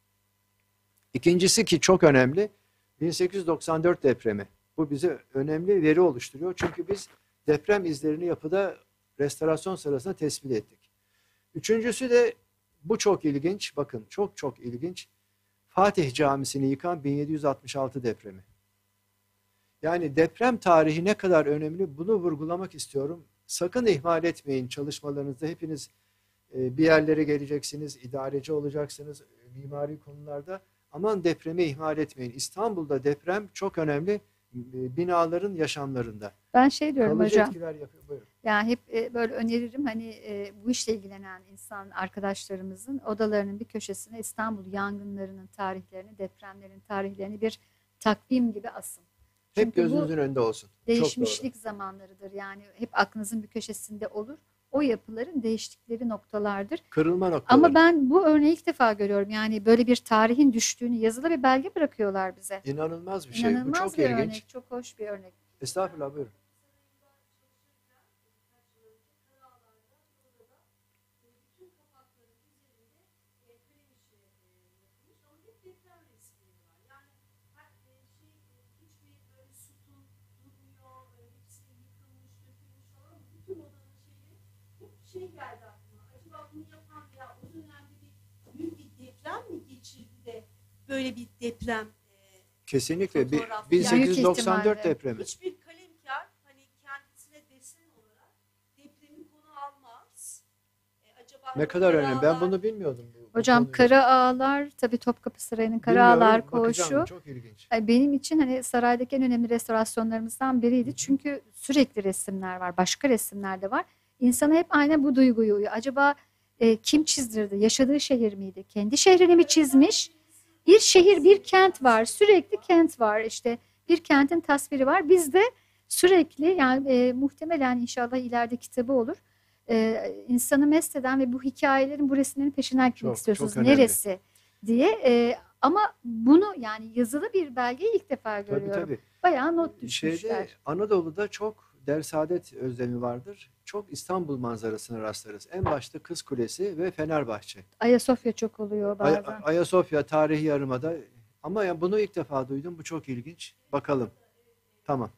İkincisi ki çok önemli, bin sekiz yüz doksan dört depremi. Bu bize önemli veri oluşturuyor. Çünkü biz deprem izlerini yapıda restorasyon sırasında tespit ettik. Üçüncüsü de bu çok ilginç. Bakın çok çok ilginç. Fatih Camisi'ni yıkan bin yedi yüz altmış altı depremi. Yani deprem tarihi ne kadar önemli bunu vurgulamak istiyorum. Sakın ihmal etmeyin çalışmalarınızda. Hepiniz bir yerlere geleceksiniz, idareci olacaksınız mimari konularda. Aman depremi ihmal etmeyin. İstanbul'da deprem çok önemli. e, binaların yaşamlarında. Ben şey diyorum Kalıcı hocam. etkiler yapıyor. Buyurun. Yani hep e, böyle öneririm hani e, bu işle ilgilenen insan arkadaşlarımızın odalarının bir köşesine İstanbul yangınlarının tarihlerini, depremlerin tarihlerini bir takvim gibi asın. Hep Çünkü bu gözünüzün önünde olsun. Çok doğru. değişmişlik zamanlarıdır. Yani hep aklınızın bir köşesinde olur. O yapıların değiştikleri noktalardır. Kırılma noktaları. Ama ben bu örneği ilk defa görüyorum. Yani böyle bir tarihin düştüğünü yazılı bir belge bırakıyorlar bize. İnanılmaz bir şey. Bu İnanılmaz çok bir ilginç. örnek, çok hoş bir örnek. Estağfurullah, buyurun. Şey geldi aklıma. Acaba bunu yapan ya o dönemde bir büyük bir deprem mi geçirdi de böyle bir deprem e, Kesinlikle. Bir- fotoğraf- bin sekiz yüz Büyük doksan dört ihtimalle. depremi. hiçbir kalemkar hani kendisine desen olarak depremi konu almaz. E, acaba Ne kadar Kara önemli. Ben Ağlar- bunu bilmiyordum. Bu, bu Hocam konuyu. Kara Ağlar, tabii Topkapı Sarayı'nın Kara Bilmiyorum, Ağlar bakacağım. koğuşu. Çok ilginç. Ay, benim için hani saraydaki en önemli restorasyonlarımızdan biriydi. Çünkü sürekli resimler var, başka resimler de var. İnsana hep aynı bu duyguyu uyuyor. Acaba e, kim çizdirdi? Yaşadığı şehir miydi? Kendi şehrini mi çizmiş? Bir şehir, bir kent var. Sürekli kent var. İşte bir kentin tasviri var. Bizde sürekli yani e, muhtemelen inşallah ileride kitabı olur. E, insanı mest eden ve bu hikayelerin, bu resimlerin peşinden gitmek Çok, istiyorsunuz. çok önemli. Neresi diye. E, ama bunu yani yazılı bir belgeyi ilk defa Tabii görüyorum. tabii. Bayağı not düşmüşler. Şeyde, Anadolu'da çok der-saadet özlemi vardır. Çok İstanbul manzarasına rastlarız. En başta Kız Kulesi ve Fenerbahçe. Ayasofya çok oluyor Ay- bazen. Ayasofya, Tarihi Yarımada. Ama ya bunu ilk defa duydum. Bu çok ilginç. Bakalım. Tamam.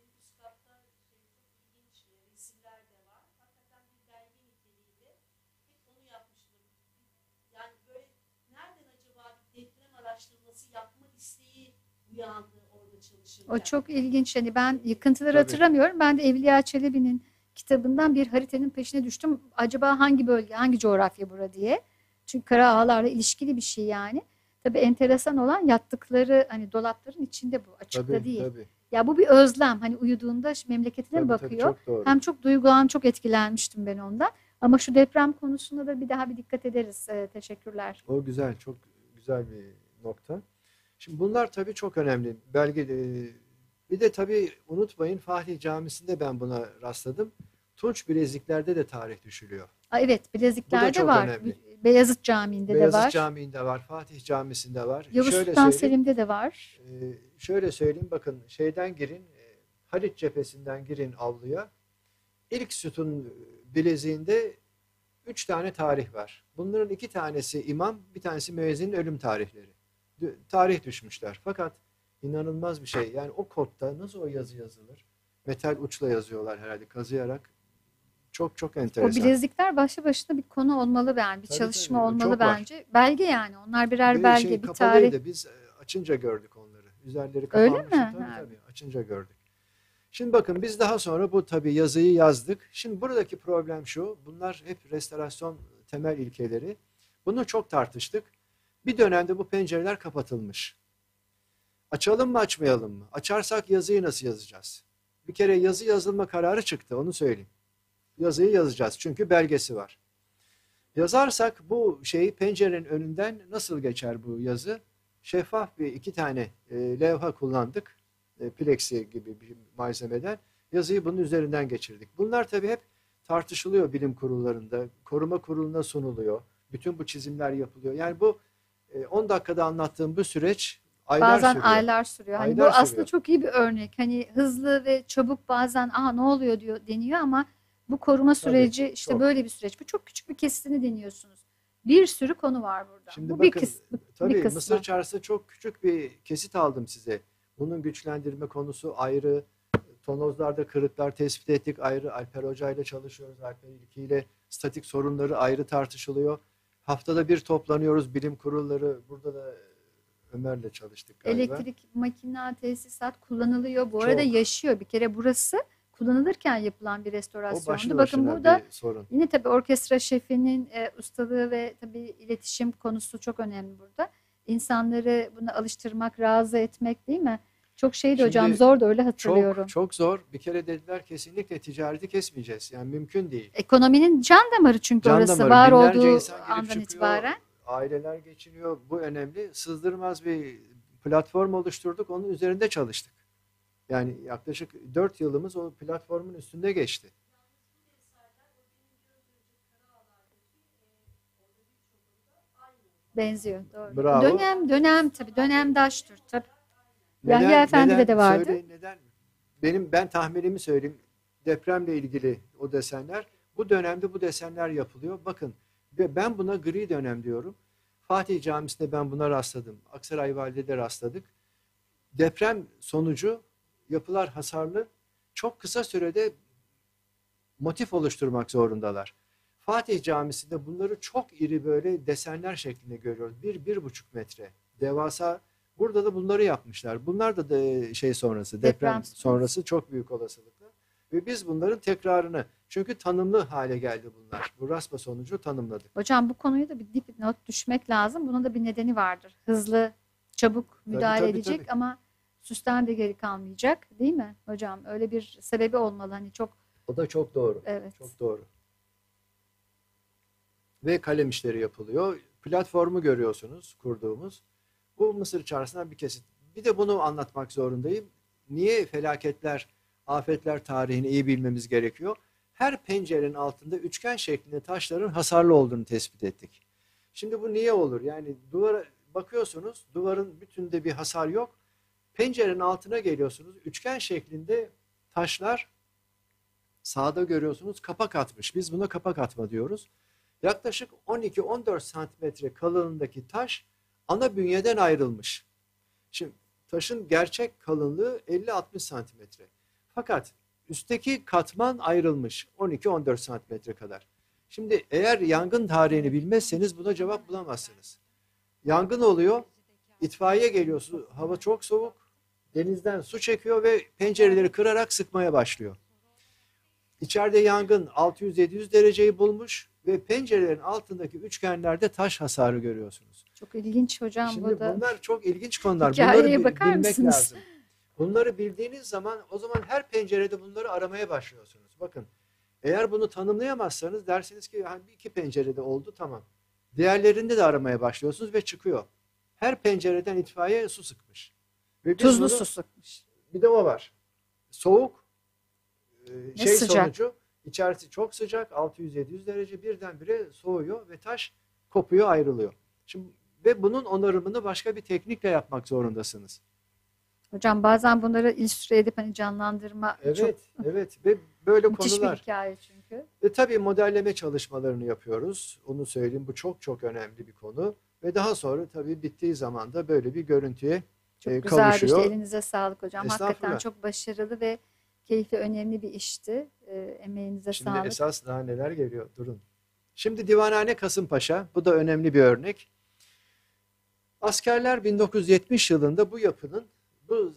Yani böyle nereden acaba bir deprem araştırması yapma isteği uyandı orada çalışırken? O çok ilginç. Hani ben yıkıntıları Tabii. hatırlamıyorum. Ben de Evliya Çelebi'nin kitabından bir haritanın peşine düştüm. Acaba hangi bölge, hangi coğrafya bura diye. Çünkü Kara Ağlar'la ilişkili bir şey yani. Tabii enteresan olan yattıkları hani dolapların içinde bu. Açıkta Tabii, değil. tabii. Ya bu bir özlem. Hani uyuduğunda memleketine Tabii, tabii, bakıyor. çok doğru. Hem çok duygulan, çok etkilenmiştim ben ondan. Ama şu deprem konusunda da bir daha bir dikkat ederiz. Ee, teşekkürler. O güzel, çok güzel bir nokta. Şimdi bunlar tabii çok önemli. Belge, e, bir de tabii unutmayın, Fatih Camisi'nde ben buna rastladım. Tunç bileziklerde de tarih düşülüyor. Aa, evet, Bilezikler'de çok var. önemli. Beyazıt Camii'nde de Beyazıt var. Camii'nde var, Fatih Camisi'nde var. Yavuz Şöyle Sultan söyleyeyim, Selim'de de var. e, şöyle söyleyeyim, bakın şeyden girin, e, Haliç cephesinden girin avluya. İlk sütun bileziğinde üç tane tarih var. Bunların iki tanesi imam, bir tanesi müezzinin ölüm tarihleri. Dü- Tarih düşmüşler. Fakat inanılmaz bir şey. Yani o kodda nasıl o yazı yazılır? Metal uçla yazıyorlar herhalde, kazıyarak. Çok çok O enteresan. bilezikler başlı başına bir konu olmalı yani. Bir Tabii, çalışma tabii, olmalı çok var. bence. Belge yani. Onlar birer Ve belge, şey, bir kapalıydı. tarih. Biz e, açınca gördük onları. Üzerleri Öyle kapanmıştı. mi? Tabii Ha. tabii. Açınca gördük. Şimdi bakın, biz daha sonra bu tabii yazıyı yazdık. Şimdi buradaki problem şu. Bunlar hep restorasyon temel ilkeleri. Bunu çok tartıştık. Bir dönemde bu pencereler kapatılmış. Açalım mı, açmayalım mı? Açarsak yazıyı nasıl yazacağız? Bir kere yazı yazılma kararı çıktı, onu söyleyeyim. Yazıyı yazacağız çünkü belgesi var. Yazarsak bu şeyi, pencerenin önünden nasıl geçer bu yazı? Şeffaf bir iki tane e, levha kullandık. E, plexi gibi bir malzemeden. Yazıyı bunun üzerinden geçirdik. Bunlar tabii hep tartışılıyor bilim kurullarında. Koruma kuruluna sunuluyor. Bütün bu çizimler yapılıyor. Yani bu e, on dakikada anlattığım bu süreç aylar Bazen sürüyor. aylar sürüyor. Hani Aylar bu aslında sürüyor. çok iyi bir örnek. Hani hızlı ve çabuk bazen aha ne oluyor diyor deniyor ama bu koruma süreci işte çok. böyle bir süreç. Bu çok küçük bir kesitini deniyorsunuz. Bir sürü konu var burada. Şimdi bu bir bakın, kısmı. tabii bir kısmı. Mısır çarşısı çok küçük bir kesit aldım size. Bunun güçlendirme konusu ayrı. Tonozlarda kırıklar tespit ettik ayrı. Alper Hoca ile çalışıyoruz. Alper İlki ile statik sorunları ayrı tartışılıyor. Haftada bir toplanıyoruz bilim kurulları. Burada da Ömer'le çalıştık galiba. Elektrik, makina, tesisat kullanılıyor. Bu Çok. arada yaşıyor. Bir kere burası kullanılırken yapılan bir O restorasyondu. başlı Bakın başına burada bir sorun. yine tabii orkestra şefinin e, ustalığı ve tabii iletişim konusu çok önemli burada. İnsanları buna alıştırmak, razı etmek değil mi? Çok şeydi Şimdi hocam, zor da öyle hatırlıyorum. çok çok zor. Bir kere dediler kesinlikle ticareti kesmeyeceğiz. Yani mümkün değil. Ekonominin can damarı çünkü Can orası damarı, var binlerce olduğu insan girip andan çıkıyor, itibaren. aileler geçiniyor. Bu önemli. Sızdırmaz bir platform oluşturduk. Onun üzerinde çalıştık. Yani yaklaşık dört yılımız o platformun üstünde geçti. Benziyor. Doğru. Bravo. Dönem dönem tabii dönemdaştır tabii. Neden, Yahya Efendi'de neden? de vardı. Söyleyin, neden? Benim ben tahminimi söyleyeyim. Depremle ilgili o desenler. Bu dönemde bu desenler yapılıyor. Bakın ben buna gri dönem diyorum. Fatih Camisi'nde ben buna rastladım. Aksaray Valide'de rastladık. Deprem sonucu yapılar hasarlı. Çok kısa sürede motif oluşturmak zorundalar. Fatih Camisi'nde bunları çok iri böyle desenler şeklinde görüyoruz. Bir, bir buçuk metre. Devasa. Burada da bunları yapmışlar. Bunlar da de şey sonrası, deprem, Deprem sonrası çok büyük olasılıkla. Ve biz bunların tekrarını, çünkü tanımlı hale geldi bunlar. Bu raspa sonucu tanımladık. Hocam bu konuyu da bir dipnot düşmek lazım. Bunun da bir nedeni vardır. Hızlı, çabuk müdahale Tabii, tabii, edecek tabii. ama süsten de geri kalmayacak, değil mi hocam? Öyle bir sebebi olmalı. Hani çok O da çok doğru. evet. Çok doğru. Ve kalem işleri yapılıyor. Platformu görüyorsunuz kurduğumuz. Bu Mısır Çarşısı'ndan bir kesit. Bir de bunu anlatmak zorundayım. Niye felaketler, afetler tarihini iyi bilmemiz gerekiyor? Her pencerenin altında üçgen şeklinde taşların hasarlı olduğunu tespit ettik. Şimdi bu niye olur? Yani duvara bakıyorsunuz, duvarın bütünde bir hasar yok. Pencerenin altına geliyorsunuz, üçgen şeklinde taşlar sağda görüyorsunuz kapak atmış. Biz buna kapak atma diyoruz. Yaklaşık on iki on dört santimetre kalınlığındaki taş ana bünyeden ayrılmış. Şimdi taşın gerçek kalınlığı elli altmış santimetre. Fakat üstteki katman ayrılmış on iki on dört santimetre kadar. Şimdi eğer yangın tarihini bilmezseniz buna cevap bulamazsınız. Yangın oluyor, itfaiye geliyor, su, hava çok soğuk, denizden su çekiyor ve pencereleri kırarak sıkmaya başlıyor. İçeride yangın altı yüz yedi yüz dereceyi bulmuş ve pencerelerin altındaki üçgenlerde taş hasarı görüyorsunuz. Çok ilginç hocam. Şimdi burada bunlar çok ilginç konular. hikayeye Bunları bi- bakar bilmek mısınız? lazım. Bunları bildiğiniz zaman o zaman her pencerede bunları aramaya başlıyorsunuz. Bakın eğer bunu tanımlayamazsanız dersiniz ki hani iki pencerede oldu tamam. Diğerlerinde de aramaya başlıyorsunuz ve çıkıyor. Her pencereden itfaiye su sıkmış. Ve biz Tuzlu bunu- su sıkmış. Bir de o var. Soğuk e, şey sıcak. sonucu içerisi çok sıcak altı yüz yedi yüz derece birdenbire soğuyor ve taş kopuyor ayrılıyor. Şimdi ve bunun onarımını başka bir teknikle yapmak zorundasınız. Hocam bazen bunları illüstre edip hani canlandırma Evet, çok evet ve böyle müthiş bir konular. hikaye çünkü. Ve tabii modelleme çalışmalarını yapıyoruz. Onu söyleyeyim. Bu çok çok önemli bir konu. Ve daha sonra tabii bittiği zaman da böyle bir görüntüye Çok e, güzel bir kavuşuyor. işte. Elinize sağlık hocam. Hakikaten Estağfurullah. çok başarılı ve keyifli, önemli bir işti. E, emeğinize Şimdi sağlık. esas daha neler geliyor. Durun. Şimdi Divanhane Kasımpaşa. Bu da önemli bir örnek. Askerler bin dokuz yüz yetmiş yılında bu yapının bu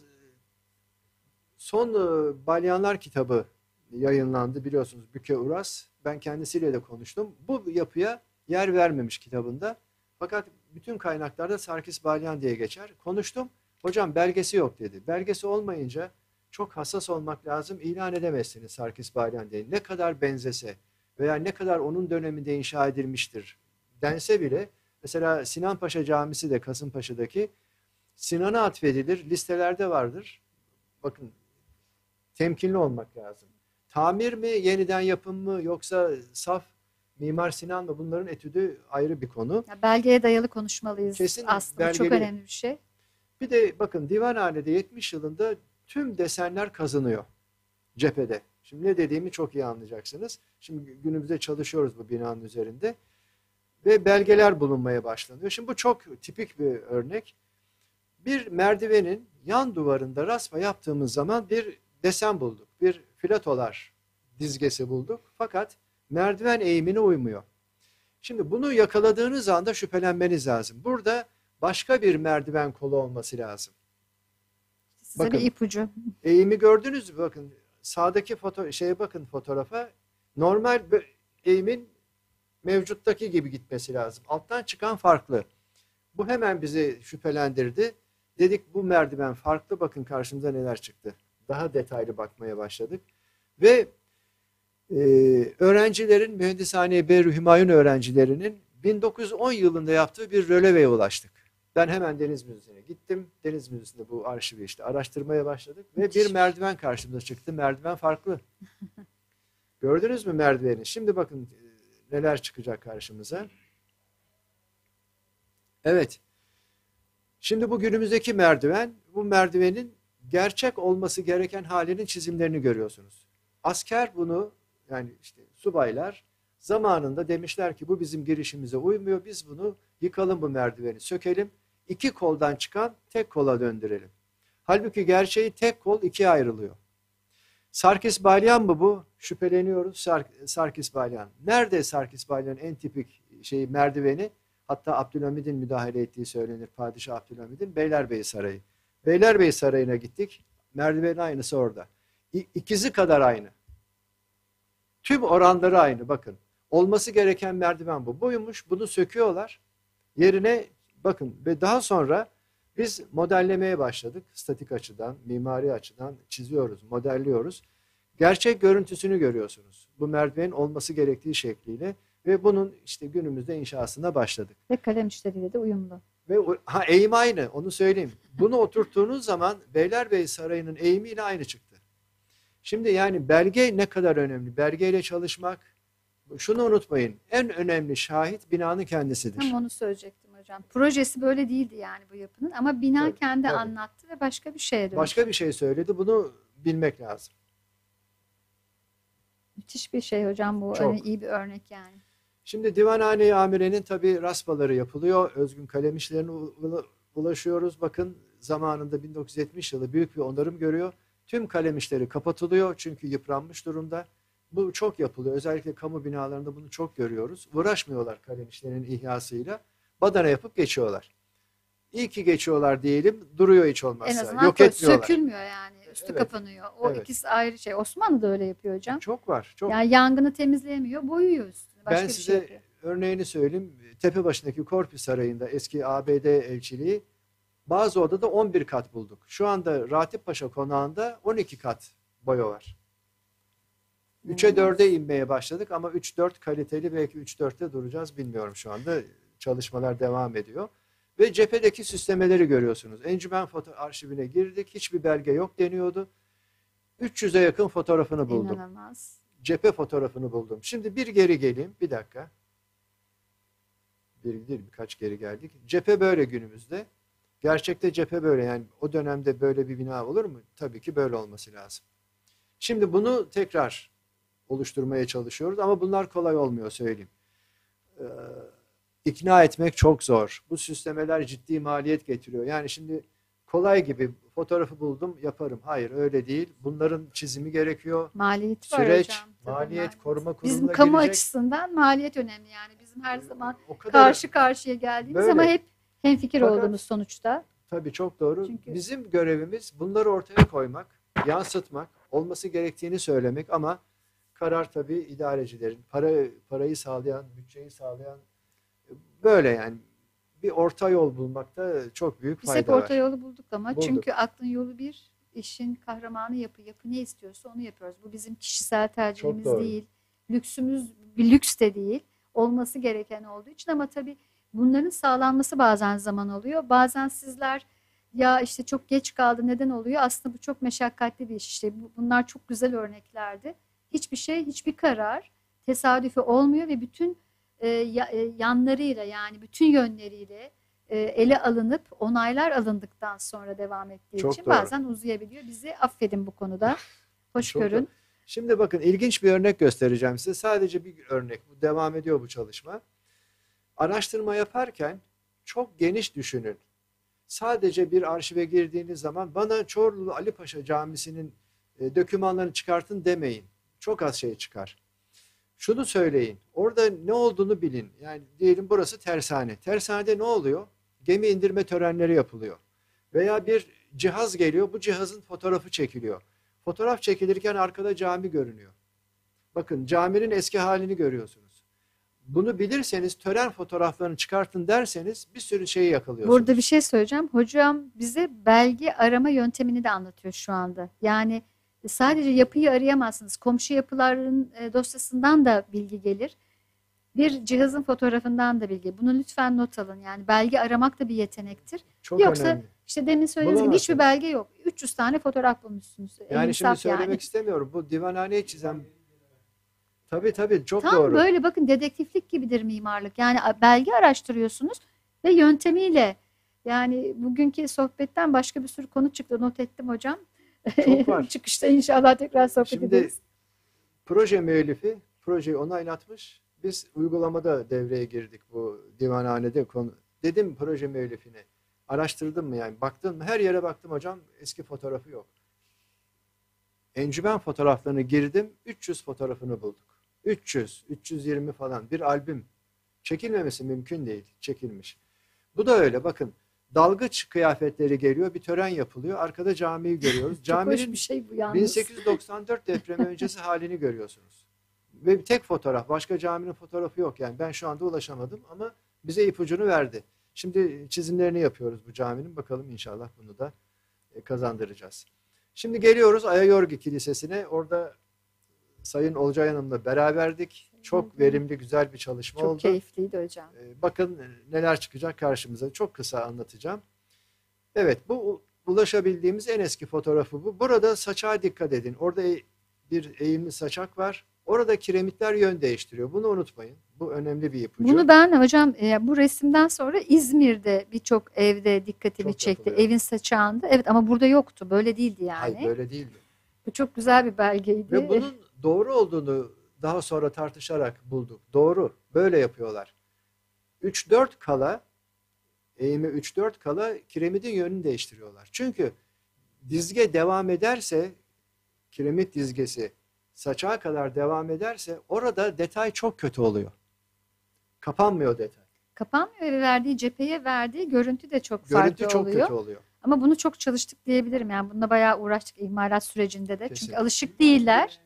son e, Balyanlar kitabı yayınlandı biliyorsunuz Büke Uras. Ben kendisiyle de konuştum. Bu yapıya yer vermemiş kitabında. Fakat bütün kaynaklarda Sarkis Balyan diye geçer. Konuştum. Hocam belgesi yok dedi. Belgesi olmayınca çok hassas olmak lazım. İlan edemezsiniz Sarkis Balyan diye. Ne kadar benzese veya ne kadar onun döneminde inşa edilmiştir dense bile mesela Sinan Paşa Camisi de Kasımpaşa'daki Sinan'a atfedilir. Listelerde vardır. Bakın temkinli olmak lazım. Tamir mi, yeniden yapım mı yoksa saf Mimar Sinan mı bunların etüdü ayrı bir konu. Ya belgeye dayalı konuşmalıyız Kesin aslında. Bu çok belgeli. önemli bir şey. Bir de bakın Divanhane'de yetmiş yılında tüm desenler kazınıyor cephede. Şimdi ne dediğimi çok iyi anlayacaksınız. Şimdi günümüzde çalışıyoruz bu binanın üzerinde ve belgeler bulunmaya başlanıyor. Şimdi bu çok tipik bir örnek. Bir merdivenin yan duvarında raspa yaptığımız zaman bir desen bulduk. Bir filatolar dizgesi bulduk. Fakat merdiven eğimine uymuyor. Şimdi bunu yakaladığınız anda şüphelenmeniz lazım. Burada başka bir merdiven kolu olması lazım. Size Bakın. bir ipucu. Eğimi gördünüz mü? Bakın sağdaki foto şeye bakın fotoğrafa. Normal eğimin mevcuttaki gibi gitmesi lazım. Alttan çıkan farklı. Bu hemen bizi şüphelendirdi. Dedik bu merdiven farklı, bakın karşımıza neler çıktı. Daha detaylı bakmaya başladık. Ve e, öğrencilerin, Mühendishane Berru Hümayun öğrencilerinin bin dokuz yüz on yılında yaptığı bir röleveye ulaştık. Ben hemen Deniz Müzesi'ne gittim. Deniz Müzesi'nde bu arşivi işte araştırmaya başladık. Ve bir merdiven karşımıza çıktı. Merdiven farklı. Gördünüz mü merdiveni? Şimdi bakın neler çıkacak karşımıza. Evet. Şimdi bu günümüzdeki merdiven, bu merdivenin gerçek olması gereken halinin çizimlerini görüyorsunuz. Asker bunu, yani işte subaylar zamanında demişler ki bu bizim girişimize uymuyor. Biz bunu yıkalım, bu merdiveni sökelim. İki koldan çıkan tek kola döndürelim. Halbuki gerçeği tek kol ikiye ayrılıyor. Sarkis Balyan mı bu? Şüpheleniyoruz. Sark Sarkis Balyan. Nerede Sarkis Balyan'ın en tipik şey merdiveni? Hatta Abdülhamid'in müdahale ettiği söylenir. Padişah Abdülhamid'in Beylerbeyi Sarayı. Beylerbeyi Sarayı'na gittik. Merdivenin aynısı orada. İ ikizi kadar aynı. Tüm oranları aynı, bakın. Olması gereken merdiven bu. Buymuş, bunu söküyorlar. Yerine bakın ve daha sonra biz modellemeye başladık. Statik açıdan, mimari açıdan çiziyoruz, modelliyoruz. Gerçek görüntüsünü görüyorsunuz. Bu merdivenin olması gerektiği şekliyle ve bunun işte günümüzde inşasına başladık. Ve kalem işleriyle de uyumlu. Ve ha, eğim aynı, onu söyleyeyim. Bunu oturttuğunuz zaman Beylerbeyi Sarayı'nın eğimiyle aynı çıktı. Şimdi yani belge ne kadar önemli? Belgeyle çalışmak, şunu unutmayın, en önemli şahit binanın kendisidir. Tam onu söyleyecektim hocam. Projesi böyle değildi yani bu yapının ama bina Evet, kendi evet. anlattı ve başka bir şeye dönüştü. Başka bir şey söyledi, bunu bilmek lazım. Müthiş bir şey hocam bu. Çok. Hani iyi bir örnek yani. Şimdi Divanhane-i Amire'nin tabii raspaları yapılıyor. Özgün kalem işlerine ulaşıyoruz. Bakın zamanında bin dokuz yüz yetmiş yılı büyük bir onarım görüyor. Tüm kalem işleri kapatılıyor çünkü yıpranmış durumda. Bu çok yapılıyor. Özellikle kamu binalarında bunu çok görüyoruz. Uğraşmıyorlar kalem işlerinin ihyasıyla. Badana yapıp geçiyorlar. İyi ki geçiyorlar diyelim. Duruyor hiç olmazsa. En azından Yok etmiyorlar. sökülmüyor yani. Üstü Evet. kapanıyor. O Evet. ikisi ayrı şey. Osmanlı da öyle yapıyor hocam. Çok var. Çok. Yani yangını temizleyemiyor, boyuyor üstünü. Başka Ben bir size şey yapıyor. örneğini söyleyeyim. Tepebaşı'ndaki Korpi Sarayı'nda eski A B D elçiliği bazı odada on bir kat bulduk. Şu anda Ratip Paşa Konağı'nda on iki kat boya var. üçe dörde inmeye başladık ama üç dört kaliteli, belki üç dörtte duracağız bilmiyorum şu anda. Çalışmalar devam ediyor. Ve cephedeki süslemeleri görüyorsunuz. Encümen Foto Arşivine girdik. Hiçbir belge yok deniyordu. üç yüze yakın fotoğrafını buldum. İnanılmaz. Cephe fotoğrafını buldum. Şimdi bir geri geleyim. Bir dakika. Bir değil, birkaç geri geldik. Cephe böyle günümüzde. Gerçekte cephe böyle, yani o dönemde böyle bir bina olur mu? Tabii ki böyle olması lazım. Şimdi bunu tekrar oluşturmaya çalışıyoruz ama bunlar kolay olmuyor, söyleyeyim. Ee, ikna etmek çok zor. Bu süslemeler ciddi maliyet getiriyor. Yani şimdi kolay gibi fotoğrafı buldum yaparım. Hayır, öyle değil. Bunların çizimi gerekiyor. Maliyet var Süreç, hocam. Tabii maliyet, maliyet. koruma kuruluna Bizim kamu girecek. açısından maliyet önemli yani. Bizim her zaman O kadar, karşı karşıya geldiğimiz Böyle. ama hep hemfikir Fakat- olduğumuz sonuçta. tabii çok doğru. Çünkü- Bizim görevimiz bunları ortaya koymak, yansıtmak, olması gerektiğini söylemek ama karar tabii idarecilerin, para parayı sağlayan, bütçeyi sağlayan, böyle yani bir orta yol bulmakta çok büyük Biz fayda hep var. orta yolu bulduk ama Bulduk. çünkü aklın yolu bir, işin kahramanı yapı. Yapı ne istiyorsa onu yapıyoruz. Bu bizim kişisel tercihimiz doğru. değil. Lüksümüz bir lüks de değil. Olması gereken olduğu için ama tabii bunların sağlanması bazen zaman alıyor. Bazen sizler ya işte çok geç kaldı neden oluyor? Aslında bu çok meşakkatli bir iş. İşte bu- bunlar çok güzel örneklerdi. Hiçbir şey, hiçbir karar tesadüfi olmuyor ve bütün e, ya- e, yanlarıyla yani bütün yönleriyle e, ele alınıp onaylar alındıktan sonra devam ettiği Çok için doğru. bazen uzayabiliyor. Bizi affedin bu konuda. Hoş Çok görün. doğru. Şimdi bakın, ilginç bir örnek göstereceğim size. Sadece bir örnek. Bu devam ediyor bu çalışma. Araştırma yaparken çok geniş düşünün. Sadece bir arşive girdiğiniz zaman bana Çorlu Ali Paşa Camisi'nin e, dokümanlarını çıkartın demeyin. Çok az şey çıkar. Şunu söyleyin. Orada ne olduğunu bilin. Yani diyelim burası tersane. Tersanede ne oluyor? Gemi indirme törenleri yapılıyor. Veya bir cihaz geliyor. Bu cihazın fotoğrafı çekiliyor. Fotoğraf çekilirken arkada cami görünüyor. Bakın caminin eski halini görüyorsunuz. bunu bilirseniz, tören fotoğraflarını çıkartın derseniz bir sürü şeyi yakalıyorsunuz. Burada bir şey söyleyeceğim. Hocam bize belge arama yöntemini de anlatıyor şu anda. Yani sadece yapıyı arayamazsınız. Komşu yapıların e, dosyasından da bilgi gelir. Bir cihazın fotoğrafından da bilgi. Bunu lütfen not alın. Yani belge aramak da bir yetenektir. Çok Yoksa önemli. işte demin söylediğiniz gibi hiçbir Bulamazsınız. belge yok. üç yüz tane fotoğraf bulmuşsunuz. Yani El şimdi insaf söylemek yani. istemiyorum. Bu divanhaneyi çizen... Tabii tabii, çok Tam doğru. böyle bakın, dedektiflik gibidir mimarlık. Yani belge araştırıyorsunuz ve yöntemiyle. Yani bugünkü sohbetten başka bir sürü konu çıktı. Not ettim hocam. Çok var. Çıkışta inşallah tekrar sohbet Şimdi ederiz. proje müellifi projeyi onaylatmış. Biz uygulamada devreye girdik bu divanhanede. Konu. Dedim proje müellifine, araştırdın mı yani? Baktın mı? Her yere baktım hocam, eski fotoğrafı yok. Encümen fotoğraflarını girdim, üç yüz fotoğrafını bulduk. üç yüz, üç yüz yirmi falan bir albüm. Çekilmemesi mümkün değil, çekilmiş. Bu da öyle, bakın. Dalgıç kıyafetleri geliyor, bir tören yapılıyor. Arkada camiyi görüyoruz. Çok hoş Caminin bir şey bu yalnız. bin sekiz yüz doksan dört depremi öncesi halini görüyorsunuz. Ve bir tek fotoğraf, başka caminin fotoğrafı yok. Yani ben şu anda ulaşamadım ama bize ipucunu verdi. Şimdi çizimlerini yapıyoruz bu caminin. Bakalım inşallah bunu da kazandıracağız. Şimdi geliyoruz Ayayorgi Kilisesi'ne. Orada Sayın Olcay Hanım'la beraberdik. Çok verimli, güzel bir çalışma Çok oldu. keyifliydi hocam. Bakın neler çıkacak karşımıza. Çok kısa anlatacağım. Evet, bu ulaşabildiğimiz en eski fotoğrafı bu. Burada saçağa dikkat edin. Orada bir eğimli saçak var. Orada kiremitler yön değiştiriyor. Bunu unutmayın. Bu önemli bir ipucu. Bunu ben hocam e, bu resimden sonra İzmir'de birçok evde dikkatimi Çok çekti. yapılıyor. Evin saçağında. Evet, ama burada yoktu. Böyle değildi yani. Hayır, böyle değildi. Bu çok güzel bir belgeydi. Ve bunun doğru olduğunu daha sonra tartışarak bulduk. Doğru. Böyle yapıyorlar. üç dört kala, eğimi üç dört kala kiremitin yönünü değiştiriyorlar. Çünkü dizge devam ederse, kiremit dizgesi saçağa kadar devam ederse orada detay çok kötü oluyor. Kapanmıyor detay. Kapanmıyor ve verdiği cepheye verdiği görüntü de çok Görüntü farklı çok oluyor. kötü oluyor. Ama bunu çok çalıştık diyebilirim. Yani bununla bayağı uğraştık imalat sürecinde de. Çünkü Kesinlikle. alışık değiller.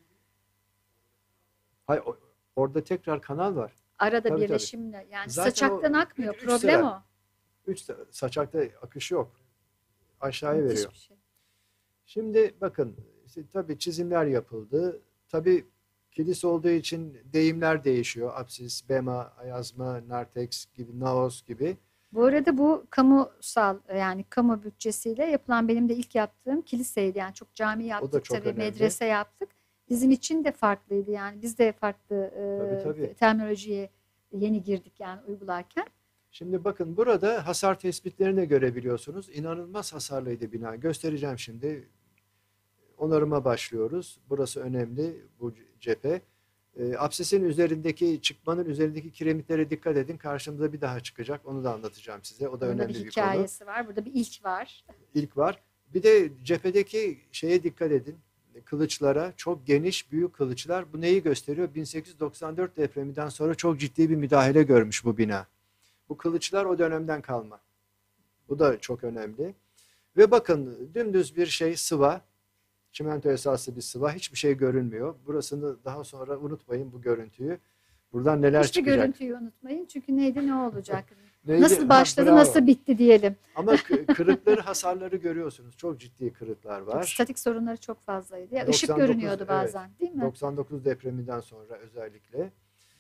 Hayır, orada tekrar kanal var. Arada Tabii, birleşimle. Yani Zaten saçaktan o akmıyor. üç Problem sıra. o. Üç saçakta akış yok. Aşağıya Müthiş veriyor. bir şey. Şimdi bakın, işte, tabii çizimler yapıldı. Tabii kilise olduğu için deyimler değişiyor. Apsis, bema, ayazma, narteks gibi, naos gibi. Bu arada bu kamusal, yani kamu bütçesiyle yapılan benim de ilk yaptığım kiliseydi. Yani çok cami yaptık, çok tabii önemli. medrese yaptık. Bizim için de farklıydı yani. Biz de farklı e, Tabii, tabii. terminolojiye yeni girdik yani uygularken. Şimdi bakın, burada hasar tespitlerini de görebiliyorsunuz. İnanılmaz hasarlıydı bina. Göstereceğim şimdi. Onarıma başlıyoruz. Burası önemli, bu cephe. E, apsisin üzerindeki, çıkmanın üzerindeki kiremitlere dikkat edin. Karşımıza bir daha çıkacak. Onu da anlatacağım size. O da Bunda önemli bir bir konu. hikayesi var. Burada bir ilk var. İlk var. Bir de cephedeki şeye dikkat edin. Kılıçlara, çok geniş, büyük kılıçlar. Bu neyi gösteriyor? bin sekiz yüz doksan dört depreminden sonra çok ciddi bir müdahale görmüş bu bina. Bu kılıçlar o dönemden kalma. Bu da çok önemli. Ve bakın, dümdüz bir şey, sıva. Çimento esaslı bir sıva. Hiçbir şey görünmüyor. Burasını daha sonra unutmayın, bu görüntüyü. Buradan neler Hiçbir çıkacak? görüntüyü unutmayın. Çünkü neydi, ne olacak? Neydi? Nasıl Ha, başladı, bravo. nasıl bitti diyelim. Ama kı- kırıkları, hasarları görüyorsunuz. Çok ciddi kırıklar var. Statik sorunları çok fazlaydı. Ya, ışık doksan dokuz, görünüyordu bazen, değil mi? doksan dokuz depreminden sonra özellikle.